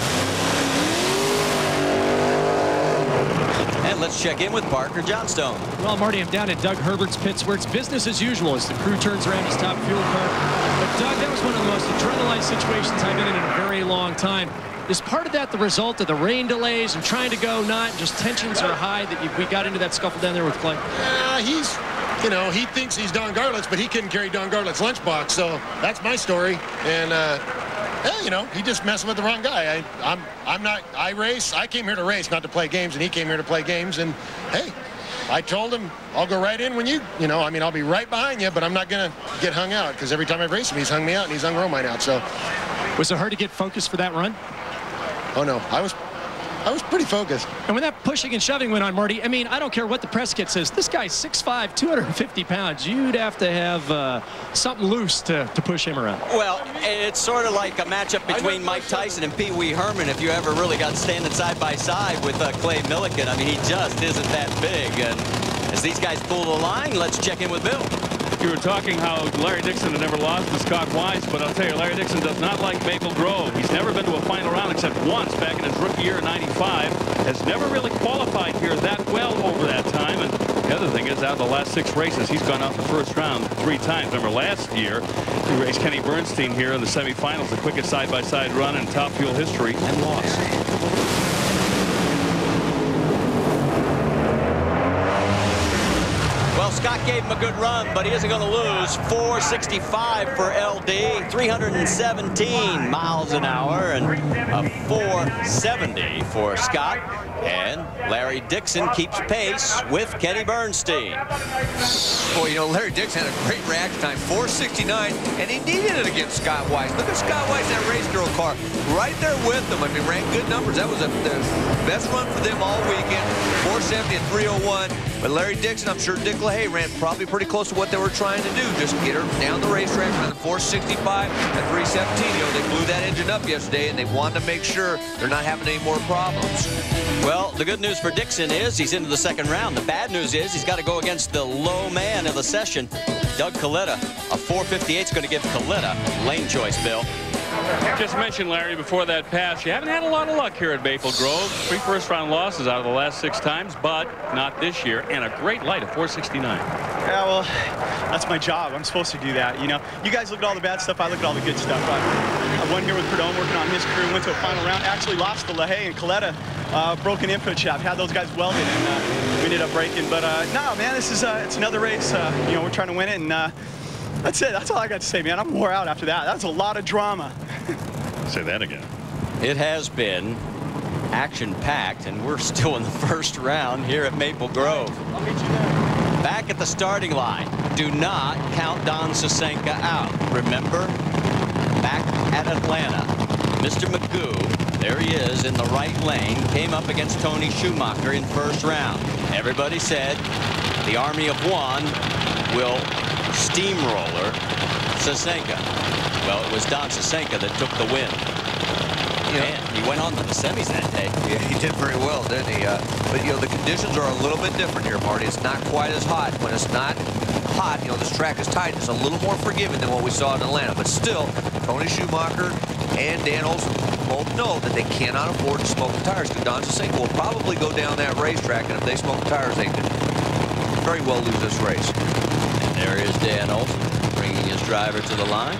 And let's check in with Parker Johnstone. Well, Marty, I'm down at Doug Herbert's pits where it's business as usual as the crew turns around his top fuel car. But, Doug, that was one of the most adrenalized situations I've been in in a very long time. Is part of that the result of the rain delays and trying to go not just tensions are high that you, we got into that scuffle down there with Clay? Yeah, he's, you know, he thinks he's Don Garlett's, but he couldn't carry Don Garlett's lunchbox. So that's my story. And, uh, yeah, you know, he just messing with the wrong guy. I, I'm, I'm not, I race. I came here to race, not to play games, and he came here to play games. And, hey, I told him, I'll go right in when you, you know, I mean, I'll be right behind you, but I'm not going to get hung out because every time I've raced him, he's hung me out and he's hung Romine out. So, was it hard to get focused for that run? Oh, no, I was I was pretty focused. And when that pushing and shoving went on, Marty, I mean, I don't care what the press kit says. This guy's six five, two hundred fifty pounds. You'd have to have uh, something loose to, to push him around. Well, it's sort of like a matchup between Mike Tyson and Pee Wee Herman if you ever really got standing side by side with uh, Clay Millican. I mean, he just isn't that big. And as these guys pull the line, let's check in with Bill. Look, you were talking how Larry Dixon had never lost to Scott Wise, but I'll tell you, Larry Dixon does not like Maple Grove. He's never been to a final round except once back in his rookie year in ninety-five. Has never really qualified here that well over that time. And the other thing is, out of the last six races, he's gone out the first round three times. Remember, last year, he raced Kenny Bernstein here in the semifinals, the quickest side-by-side run in Top Fuel history, and lost. Well, Scott gave him a good run, but he isn't going to lose. four sixty-five for L D, three hundred seventeen miles an hour, and a four seventy for Scott. And Larry Dixon keeps pace with Kenny Bernstein. Boy, you know, Larry Dixon had a great reaction time, four sixty-nine, and he needed it against Scott Weiss. Look at Scott Weiss in that race girl car right there with him. I mean, ran good numbers. That was a, the best run for them all weekend, four seventy and three oh one. But Larry Dixon, I'm sure Dick LaHaye ran probably pretty close to what they were trying to do, just get her down the racetrack, run the four sixty-five and three seventeen. You know, they blew that engine up yesterday, and they wanted to make sure they're not having any more problems. Well, the good news for Dixon is he's into the second round. The bad news is he's got to go against the low man of the session, Doug Coletta. A four fifty-eight is going to give Coletta lane choice, Bill. Just mentioned, Larry, before that pass, you haven't had a lot of luck here at Maple Grove. Three first-round losses out of the last six times, but not this year. And a great light of four sixty-nine. Yeah, well, that's my job. I'm supposed to do that. You know, you guys look at all the bad stuff. I look at all the good stuff. I, I won here with Perdome, working on his crew. Went to a final round. Actually lost to LaHaye and Coletta. Uh, broken input shaft. Had those guys welded, and uh, we ended up breaking. But uh, no, man, this is uh, it's another race. Uh, you know, we're trying to win it, and uh, that's it. That's all I got to say, man. I'm wore out after that. That's a lot of drama. Say that again. It has been action-packed, and we're still in the first round here at Maple Grove. I'll meet you there. Back at the starting line, do not count Don Sasenka out. Remember, back at Atlanta, Mister Magoo, there he is in the right lane, came up against Tony Schumacher in first round. Everybody said the Army of One will steamroller Sasenka. Well, it was Don Sasenka that took the win. Yeah. Man, he went on to the semis that day. Yeah, he did very well, didn't he? Uh, but, you know, the conditions are a little bit different here, Marty. It's not quite as hot. When it's not hot, you know, this track is tight. It's a little more forgiving than what we saw in Atlanta. But still, Tony Schumacher and Dan Olson both know that they cannot afford to smoke the tires, because Don Sasenka will probably go down that racetrack, and if they smoke the tires, they could very well lose this race. And there is Dan Olson bringing his driver to the line.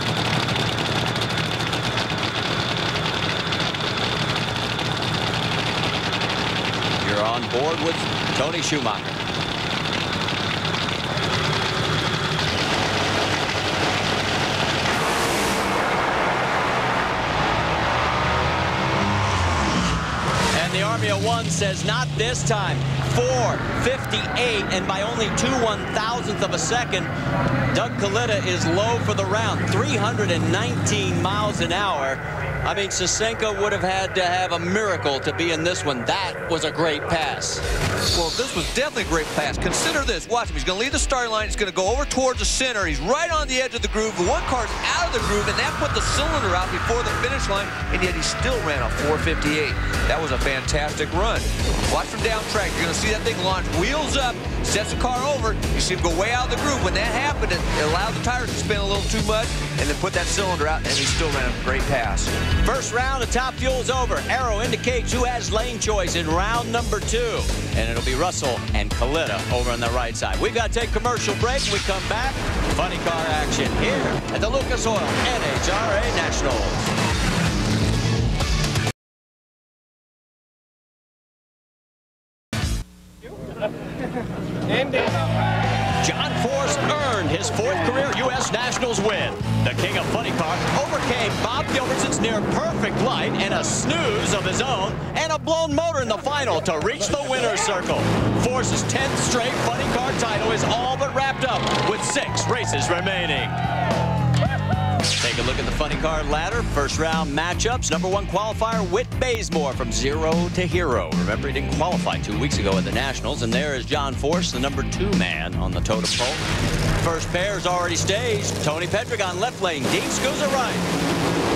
You're on board with Tony Schumacher. And the Army of One says not this time. four fifty-eight, and by only two one thousandth of a second, Doug Coletta is low for the round. three hundred nineteen miles an hour. I mean, Sasenka would have had to have a miracle to be in this one. That was a great pass. Well, this was definitely a great pass. Consider this. Watch him. He's going to leave the starting line. He's going to go over towards the center. He's right on the edge of the groove. The one car's out of the groove, and that put the cylinder out before the finish line, and yet he still ran a four fifty-eight. That was a fantastic run. Watch from down track. You're going to see that thing launch wheels up, sets the car over. You see him go way out of the groove. When that happened, it allowed the tires to spin a little too much, and then put that cylinder out, and he still ran a great pass. First round of Top Fuel's over. Arrow indicates who has lane choice in round number two. And it'll be Russell and Coletta over on the right side. We've got to take commercial break. When we come back, funny car action here at the Lucas Oil N H R A Nationals. John Force earned his fourth career U S Nationals win. The king of funny car overcame Bob Gilbertson's near perfect light and a snooze of his own and a blown motor in the final to reach the winner's circle. Force's tenth straight funny car title is all but wrapped up with six races remaining. Take a look at the funny car ladder. First round matchups. Number one qualifier, Whit Bazemore from zero to hero. Remember, he didn't qualify two weeks ago at the Nationals. And there is John Force, the number two man on the totem pole. First pair is already staged. Tony Pedregon left lane. Dean Scusa right.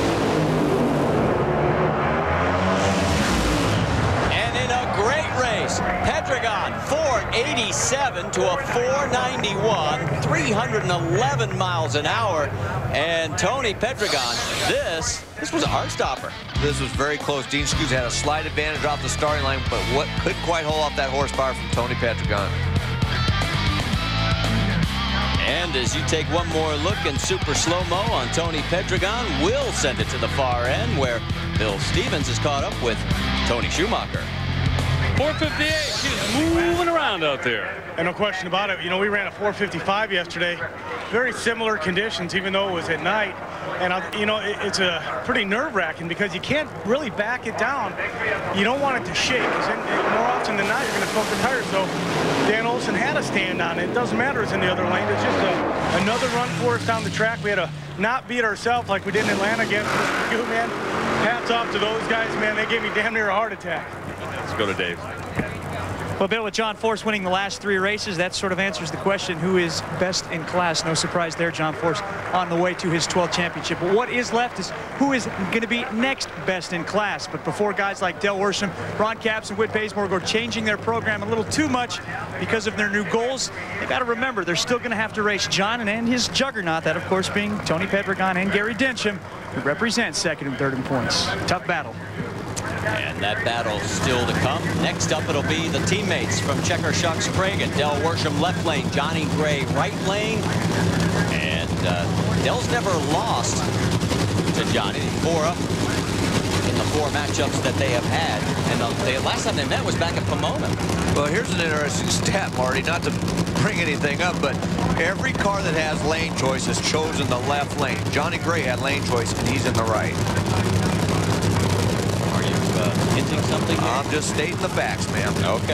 And in a great race, race. Pedregon, four eighty-seven to a four ninety-one, three hundred eleven miles an hour. And Tony Pedregon, this, this was a heart stopper. This was very close. Dean Scoos had a slight advantage off the starting line, but what couldn't quite hold off that horsepower from Tony Pedregon. And as you take one more look in super slow-mo on Tony Pedregon, we'll send it to the far end where Bill Stevens is caught up with Tony Schumacher. four fifty-eight, she's moving around out there. And no question about it. You know, we ran a four fifty-five yesterday. Very similar conditions, even though it was at night. And, I, you know, it, it's a pretty nerve-wracking because you can't really back it down. You don't want it to shake. Because more often than not, you're going to smoke the tires. So Dan Olson had a stand on it. It doesn't matter it's in the other lane. It's just a, another run for us down the track. We had to not beat ourselves like we did in Atlanta against Purdue, man. Hats off to those guys, man. They gave me damn near a heart attack. Let's go to Dave. Well, Bill, with John Force winning the last three races, that sort of answers the question, who is best in class? No surprise there, John Force on the way to his twelfth championship. But what is left is who is going to be next best in class. But before guys like Dale Worsham, Ron Capps, and Whit Bazemore go changing their program a little too much because of their new goals, they got to remember they're still going to have to race John and, and his juggernaut, that of course being Tony Pedregon and Gary Densham, who represent second and third in points. Tough battle. And that battle still to come. Next up, it'll be the teammates from Checker Shucks Craig and Del Worsham left lane, Johnny Gray right lane. And uh, Del's never lost to Johnny. Four up in the four matchups that they have had. And the, the last time they met was back at Pomona. Well, here's an interesting stat, Marty, not to bring anything up, but every car that has lane choice has chosen the left lane. Johnny Gray had lane choice, and he's in the right. Uh, hinting something here? I'm just stating the facts, man. Okay.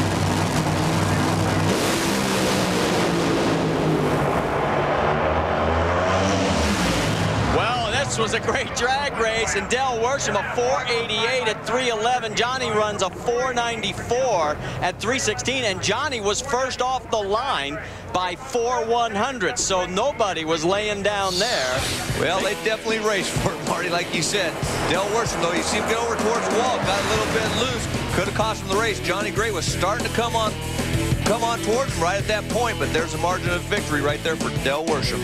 Well, this was a great drag race, and Del Worsham a four eighty-eight at three eleven. Johnny runs a four ninety-four at three sixteen, and Johnny was first off the line by four one hundred, so nobody was laying down there. Well, they definitely raced for it, Marty, like you said. Del Worsham, though, you see him get over towards the wall, got a little bit loose, could have cost him the race. Johnny Gray was starting to come on, come on towards him right at that point, but there's a margin of victory right there for Del Worsham.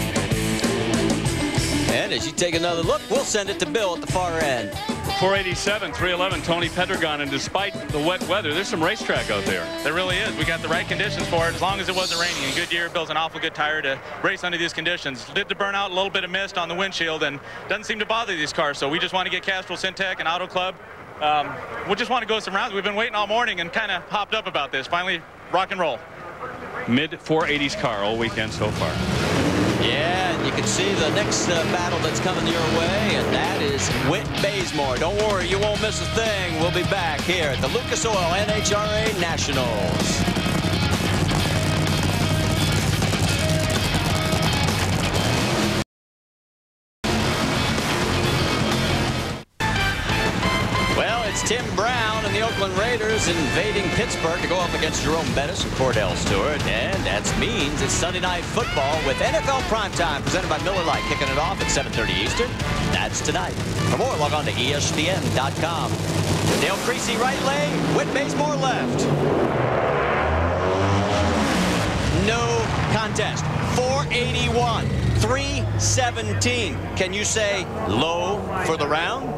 And as you take another look, we'll send it to Bill at the far end. four eighty-seven, three eleven, Tony Pedregon, and despite the wet weather, there's some racetrack out there. There really is. We got the right conditions for it, as long as it wasn't raining. In Goodyear builds an awful good tire to race under these conditions. Did the burnout, a little bit of mist on the windshield, and doesn't seem to bother these cars. So we just want to get Castrol Syntec and Auto Club. Um, we just want to go some rounds. We've been waiting all morning and kind of hopped up about this. Finally, rock and roll. Mid four eighties car all weekend so far. Yeah, and you can see the next uh, battle that's coming your way, and that is Whit Bazemore. Don't worry, you won't miss a thing. We'll be back here at the Lucas Oil N H R A Nationals. Tim Brown and the Oakland Raiders invading Pittsburgh to go up against Jerome Bettis and Cordell Stewart. And that means it's Sunday Night Football with N F L Primetime presented by Miller Lite, kicking it off at seven thirty Eastern. That's tonight. For more, log on to E S P N dot com. Dale Creasy right lane, Whit Bazemore left. No contest. four eighty-one, three seventeen. Can you say low for the round?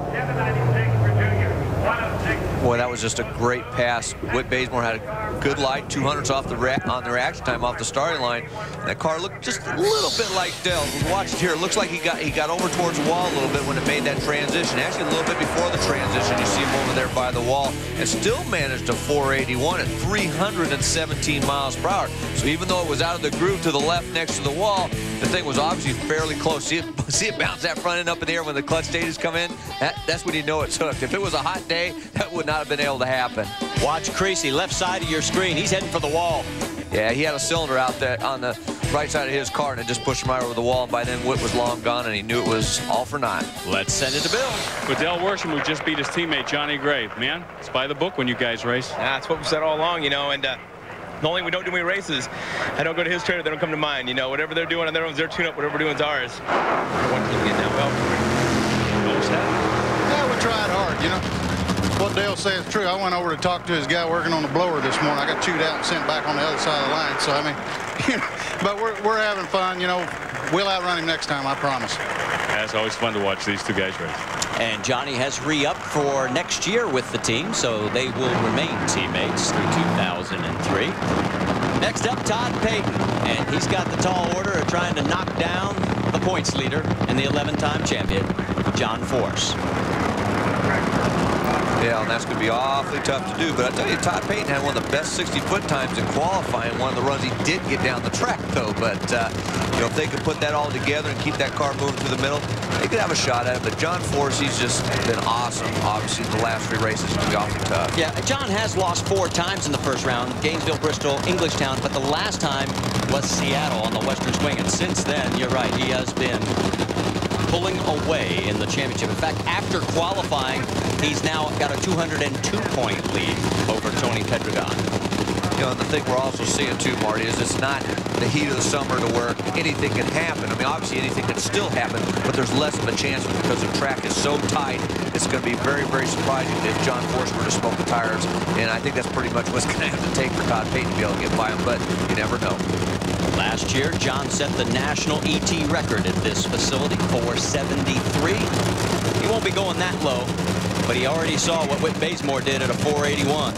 Boy, that was just a great pass. Whit Bazemore had a good light, two hundreds off the on the reaction time off the starting line. That car looked just a little bit like Dell. Watch it here. It looks like he got he got over towards the wall a little bit when it made that transition. Actually, a little bit before the transition, you see him over there by the wall, and still managed a four eighty-one at three hundred seventeen miles per hour. So even though it was out of the groove to the left next to the wall, the thing was obviously fairly close. See it, see it bounce that front end up in the air when the clutch stages come in? That, that's when you know it's hooked. If it was a hot day, that would not have been able to happen. Watch Creasy, left side of your screen. He's heading for the wall. Yeah, he had a cylinder out there on the right side of his car, and it just pushed him right over the wall, and by then Whit was long gone, and he knew it was all for naught. Let's send it to Bill. With Del Worsham, who just beat his teammate Johnny Gray. Man, it's by the book when you guys race. Yeah, that's what we've said all along, you know, and uh, the only thing we don't do when we races, I don't go to his trailer, they don't come to mine. You know, whatever they're doing on their own is their tune-up, whatever we're doing is ours. One team getting that well. Yeah, we're trying hard, you know. what Dale says is true. I went over to talk to his guy working on the blower this morning. I got chewed out and sent back on the other side of the line. So, I mean, but we're, we're having fun. You know, we'll outrun him next time, I promise. Yeah, it's always fun to watch these two guys race. And Johnny has re-upped for next year with the team, so they will remain teammates through two thousand three. Next up, Todd Payton, and he's got the tall order of trying to knock down the points leader and the eleven-time champion, John Force. Yeah, and that's going to be awfully tough to do. But I tell you, Todd Payton had one of the best sixty-foot times in qualifying. One of the runs he did get down the track, though. But, uh, you know, if they could put that all together and keep that car moving through the middle, they could have a shot at it. But John Force, he's just been awesome. Obviously, the last three races going to be awfully tough. Yeah, John has lost four times in the first round. Gainesville, Bristol, Englishtown. But the last time was Seattle on the Western Swing. And since then, you're right, he has been pulling away in the championship. In fact, after qualifying, he's now got a two hundred two point lead over Tony Pedregon. You know, and the thing we're also seeing too, Marty, is it's not the heat of the summer to where anything can happen. I mean, obviously anything can still happen, but there's less of a chance because the track is so tight. It's going to be very, very surprising if John Force were to smoke the tires. And I think that's pretty much what's going to have to take for Todd Payton to be able to get by him, but you never know. Last year, John set the national E T record at this facility, four seventy-three. He won't be going that low, but he already saw what Whit Bazemore did at a four eighty-one.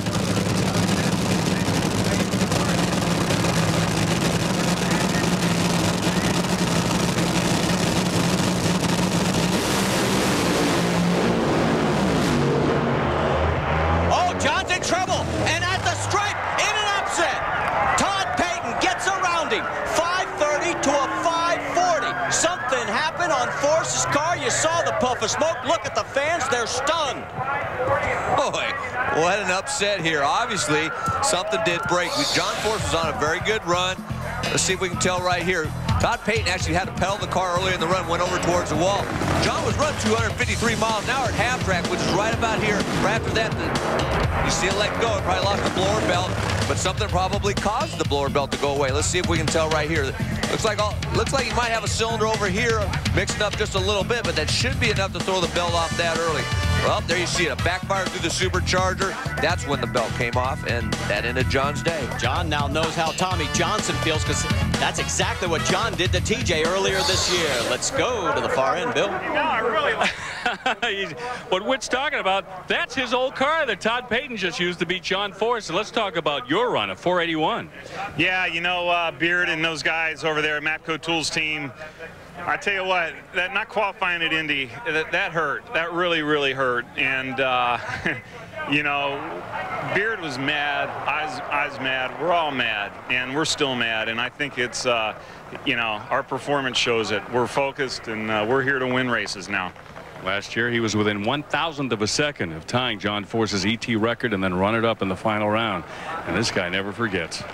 Oh, John's in trouble, and at the stripe, in an upset. Todd Payton gets around him, five thirty to a five forty. Something happened on Force's car. You saw the puff of smoke. Look at the fans. They're stunned. Boy, what an upset here. Obviously, something did break. John Force was on a very good run. Let's see if we can tell right here. Todd Payton actually had to pedal the car earlier in the run, went over towards the wall. John was running two hundred fifty-three miles an hour at half track, which is right about here. Right after that, the, you see it let go. It probably lost the blower belt, but something probably caused the blower belt to go away. Let's see if we can tell right here. Looks like all, looks like he might have a cylinder over here mixing up just a little bit, but that should be enough to throw the belt off that early. Well, there you see it, a backfire through the supercharger. That's when the belt came off, and that ended John's day. John now knows how Tommy Johnson feels, because that's exactly what John did to T J earlier this year. Let's go to the far end, Bill. No, I really like what Whit's talking about. That's his old car that Todd Payton just used to beat John Force. So let's talk about your run at four eighty-one. Yeah, you know, uh, Beard and those guys over there, Mapco Tools team, I tell you what, that not qualifying at Indy, that, that hurt. That really, really hurt. And, uh, you know, Beard was mad. I was, I was mad. We're all mad. And we're still mad. And I think it's, uh, you know, our performance shows it. We're focused, and uh, we're here to win races now. Last year, he was within one thousandth of a second of tying John Force's E T record and then run it up in the final round. And this guy never forgets.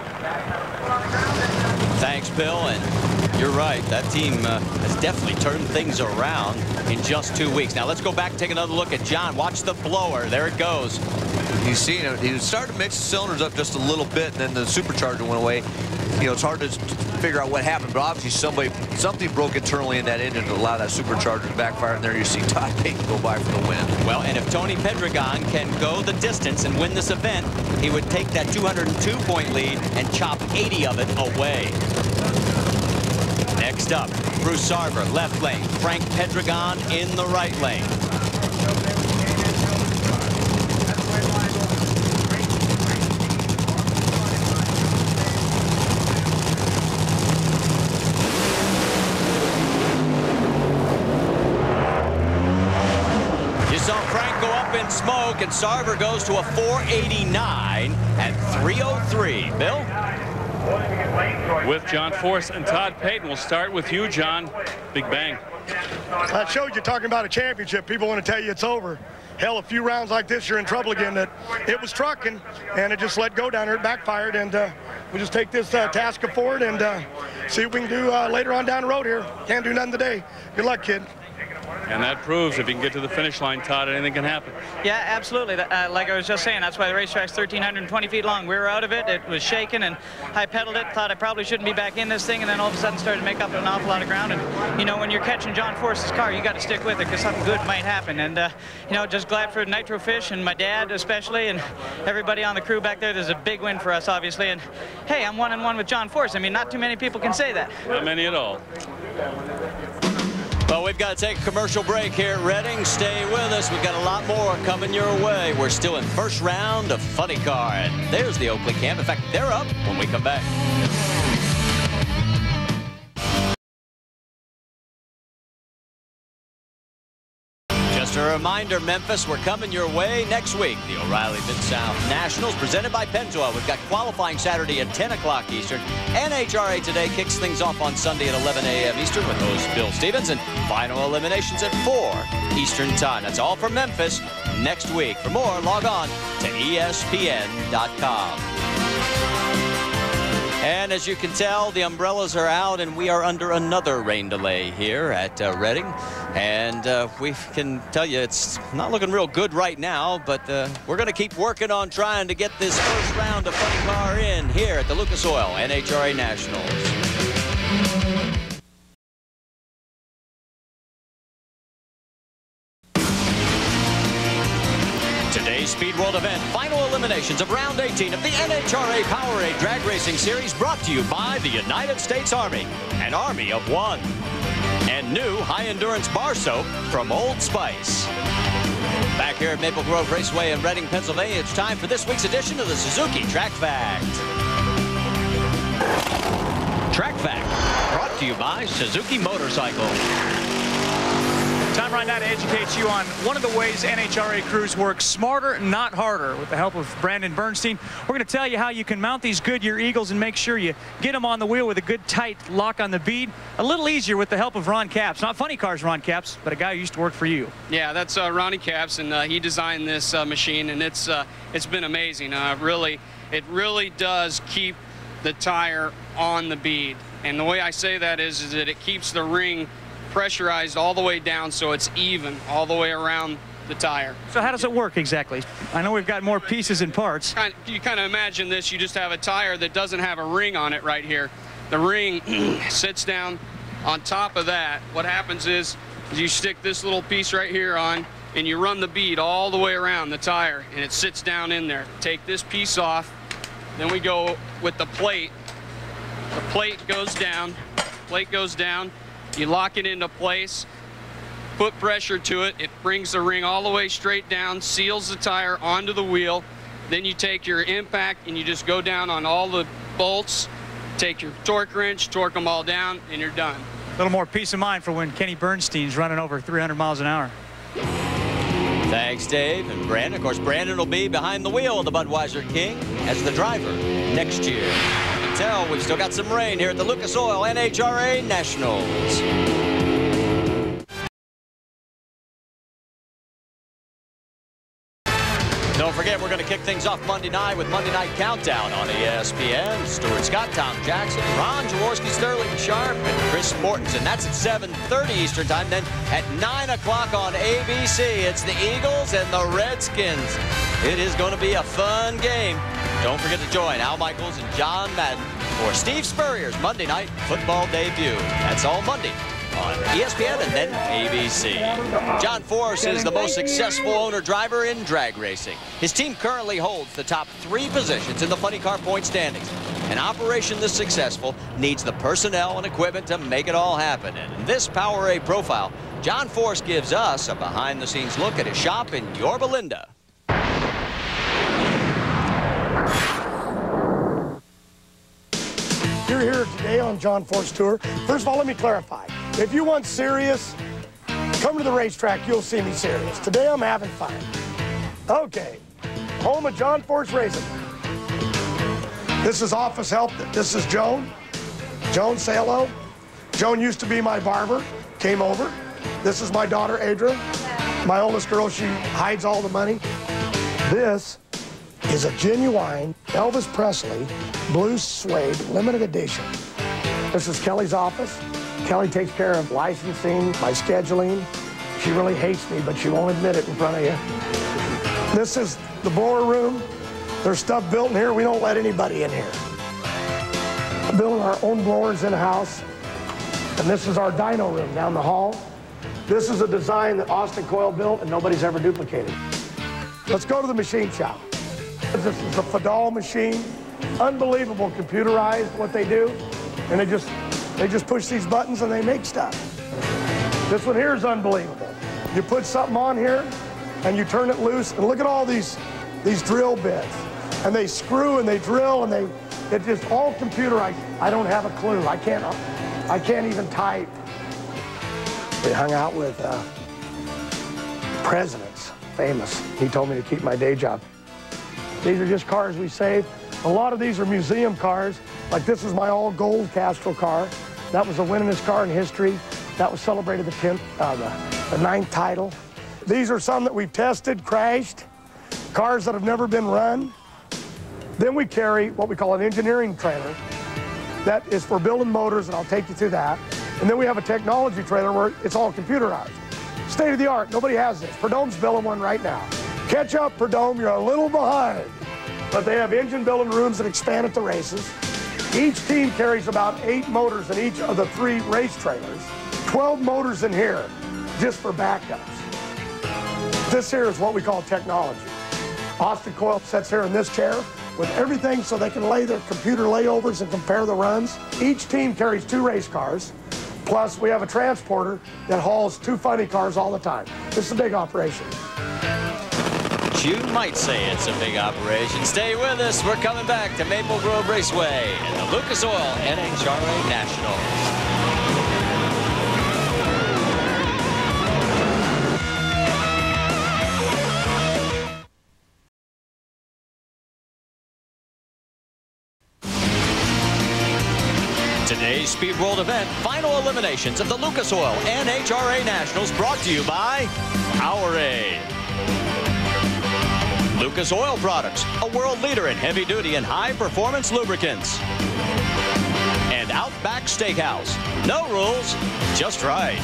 Thanks, Bill. And you're right. That team uh, has definitely turned things around in just two weeks. Now let's go back and take another look at John. Watch the blower. There it goes. You see, he was starting to mix the cylinders up just a little bit, and then the supercharger went away. You know, it's hard to figure out what happened, but obviously somebody, something broke internally in that engine to allow that supercharger to backfire, and there you see Todd Payton go by for the win. Well, and if Tony Pedregon can go the distance and win this event, he would take that two hundred two point lead and chop eighty of it away. Next up, Bruce Sarver, left lane. Frank Pedregon in the right lane. You saw Frank go up in smoke, and Sarver goes to a four eighty-nine at three oh three. Bill? With John Force and Todd Payton. We'll start with you, John. Big bang. That shows you talking about a championship. People want to tell you it's over. Hell, a few rounds like this, you're in trouble again. That it was trucking, and it just let go down there. It backfired, and uh, we just take this uh, task forward and uh, see what we can do uh, later on down the road here. Can't do nothing today. Good luck, kid. And that proves if you can get to the finish line, Todd, anything can happen. Yeah, absolutely. Uh, like I was just saying, that's why the racetrack's one thousand three hundred twenty feet long. We were out of it. It was shaking, and I pedaled it, thought I probably shouldn't be back in this thing, and then all of a sudden started to make up an awful lot of ground. And, you know, when you're catching John Force's car, you got to stick with it because something good might happen. And, uh, you know, just glad for Nitro Fish and my dad especially and everybody on the crew back there. There's a big win for us, obviously. And, hey, I'm one and one with John Force. I mean, not too many people can say that. Not many at all. Well, we've got to take a commercial break here at Reading. Stay with us. We've got a lot more coming your way. We're still in first round of Funny Car. And there's the Oakley camp. In fact, they're up when we come back. Just a reminder, Memphis, we're coming your way next week. The O'Reilly Mid-South Nationals presented by Pennzoil. We've got qualifying Saturday at ten o'clock Eastern. N H R A Today kicks things off on Sunday at eleven A M Eastern with host Bill Stevens, and final eliminations at four Eastern time. That's all for Memphis next week. For more, log on to E S P N dot com. And as you can tell, the umbrellas are out, and we are under another rain delay here at uh, Reading. And uh, we can tell you it's not looking real good right now, but uh, we're going to keep working on trying to get this first round of Funny Car in here at the Lucas Oil N H R A Nationals. Today's Speed World event, final eliminations of round eighteen of the N H R A Powerade Drag Racing Series, brought to you by the United States Army, an army of one. And new high-endurance bar soap from Old Spice. Back here at Maple Grove Raceway in Reading, Pennsylvania, it's time for this week's edition of the Suzuki Track Fact. Track Fact, brought to you by Suzuki Motorcycle. Time right now to educate you on one of the ways N H R A crews work smarter, not harder. With the help of Brandon Bernstein, we're going to tell you how you can mount these Goodyear Eagles and make sure you get them on the wheel with a good tight lock on the bead. A little easier with the help of Ron Capps. Not Funny Cars Ron Capps, but a guy who used to work for you. Yeah, that's uh, Ronnie Capps, and uh, he designed this uh, machine, and it's uh, it's been amazing. Uh, really, it really does keep the tire on the bead. And the way I say that is, is that it keeps the ring pressurized all the way down so it's even all the way around the tire. So how does it work exactly? I know we've got more pieces and parts. You kind of imagine this, you just have a tire that doesn't have a ring on it right here. The ring sits down on top of that. What happens is, is you stick this little piece right here on and you run the bead all the way around the tire and it sits down in there. Take this piece off, then we go with the plate. The plate goes down, plate goes down. You lock it into place, put pressure to it, it brings the ring all the way straight down, seals the tire onto the wheel. Then you take your impact and you just go down on all the bolts, take your torque wrench, torque them all down, and you're done. A little more peace of mind for when Kenny Bernstein's running over three hundred miles an hour. Thanks, Dave. And Brandon, of course, Brandon will be behind the wheel of the Budweiser King as the driver next year. Tell we've still got some rain here at the Lucas Oil N H R A Nationals. Don't forget, we're going to kick things off Monday night with Monday Night Countdown on E S P N. Stuart Scott, Tom Jackson, Ron Jaworski, Sterling Sharp, and Chris Mortensen. That's at seven thirty Eastern Time. Then at nine o'clock on A B C, it's the Eagles and the Redskins. It is going to be a fun game. Don't forget to join Al Michaels and John Madden for Steve Spurrier's Monday Night Football debut. That's all Monday on E S P N and then A B C. John Force is the most successful owner-driver in drag racing. His team currently holds the top three positions in the Funny Car point standings. An operation this successful needs the personnel and equipment to make it all happen. And in this Powerade profile, John Force gives us a behind-the-scenes look at his shop in Yorba Linda. You're here today on John Force Tour. First of all, let me clarify. If you want serious, come to the racetrack, you'll see me serious. Today I'm having fun. Okay, home of John Force Racing. This is office help. This is Joan. Joan, say hello. Joan used to be my barber, came over. This is my daughter, Adra. My oldest girl, she hides all the money. This is a genuine Elvis Presley blue suede limited edition. This is Kelly's office. Kelly takes care of licensing, my scheduling. She really hates me, but she won't admit it in front of you. This is the blower room. There's stuff built in here. We don't let anybody in here. Building our own blowers in-house. And this is our dyno room down the hall. This is a design that Austin Coil built and nobody's ever duplicated. Let's go to the machine shop. This is a Fadal machine. Unbelievable, computerized what they do. And they just, they just push these buttons and they make stuff. This one here is unbelievable. You put something on here and you turn it loose and look at all these, these drill bits. And they screw and they drill and they, it's just all computerized. I don't have a clue. I can't, I can't even type. We hung out with uh, presidents, famous. He told me to keep my day job. These are just cars we saved. A lot of these are museum cars. Like this is my all gold Castrol car. That was the winningest car in history. That was celebrated the tenth, uh, the, the ninth title. These are some that we've tested, crashed, cars that have never been run. Then we carry what we call an engineering trailer. That is for building motors, and I'll take you through that. And then we have a technology trailer where it's all computerized. State of the art, nobody has this. Perdome's building one right now. Catch up, Perdome, you're a little behind. But they have engine building rooms that expand at the races. Each team carries about eight motors in each of the three race trailers. twelve motors in here, just for backups. This here is what we call technology. Austin Coil sits here in this chair with everything so they can lay their computer layovers and compare the runs. Each team carries two race cars, plus we have a transporter that hauls two funny cars all the time. This is a big operation. You might say it's a big operation. Stay with us. We're coming back to Maple Grove Raceway and the Lucas Oil N H R A Nationals. Today's Speed World event, final eliminations of the Lucas Oil N H R A Nationals, brought to you by Powerade. Lucas Oil Products, a world leader in heavy-duty and high-performance lubricants. And Outback Steakhouse. No rules, just right.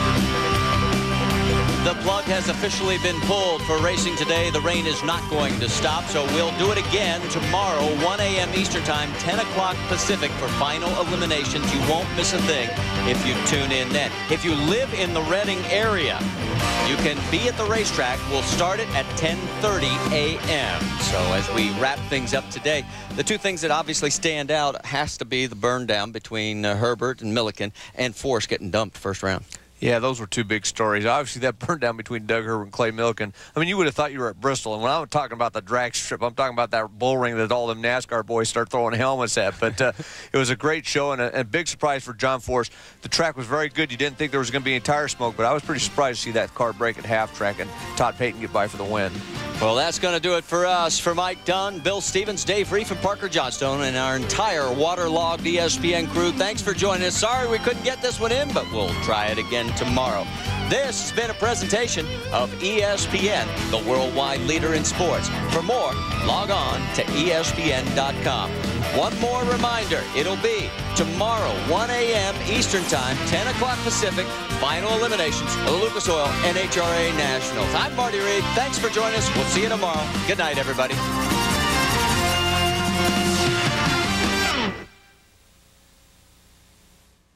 The plug has officially been pulled for racing today. The rain is not going to stop, so we'll do it again tomorrow, one A M Eastern Time, ten o'clock Pacific for final eliminations. You won't miss a thing if you tune in then. If you live in the Reading area, you can be at the racetrack. We'll start it at ten thirty A M So as we wrap things up today, the two things that obviously stand out has to be the burn down between uh, Herbert and Milliken and Force getting dumped first round. Yeah, those were two big stories. Obviously, that burn down between Doug Herbert and Clay Milliken. I mean, you would have thought you were at Bristol. And when I'm talking about the drag strip, I'm talking about that bull ring that all them NASCAR boys start throwing helmets at. But uh, it was a great show and a, a big surprise for John Force. The track was very good. You didn't think there was going to be any tire smoke, but I was pretty surprised to see that car break at half track and Todd Payton get by for the win. Well, that's going to do it for us. For Mike Dunn, Bill Stevens, Dave Reef, and Parker Johnstone, and our entire waterlogged E S P N crew, thanks for joining us. Sorry we couldn't get this one in, but we'll try it again tomorrow. This has been a presentation of E S P N, the worldwide leader in sports. For more, log on to E S P N dot com. One more reminder, it'll be tomorrow, one A M Eastern Time, ten o'clock Pacific, final eliminations of the Lucas Oil N H R A Nationals. I'm Marty Reed. Thanks for joining us. We'll see you tomorrow. Good night, everybody.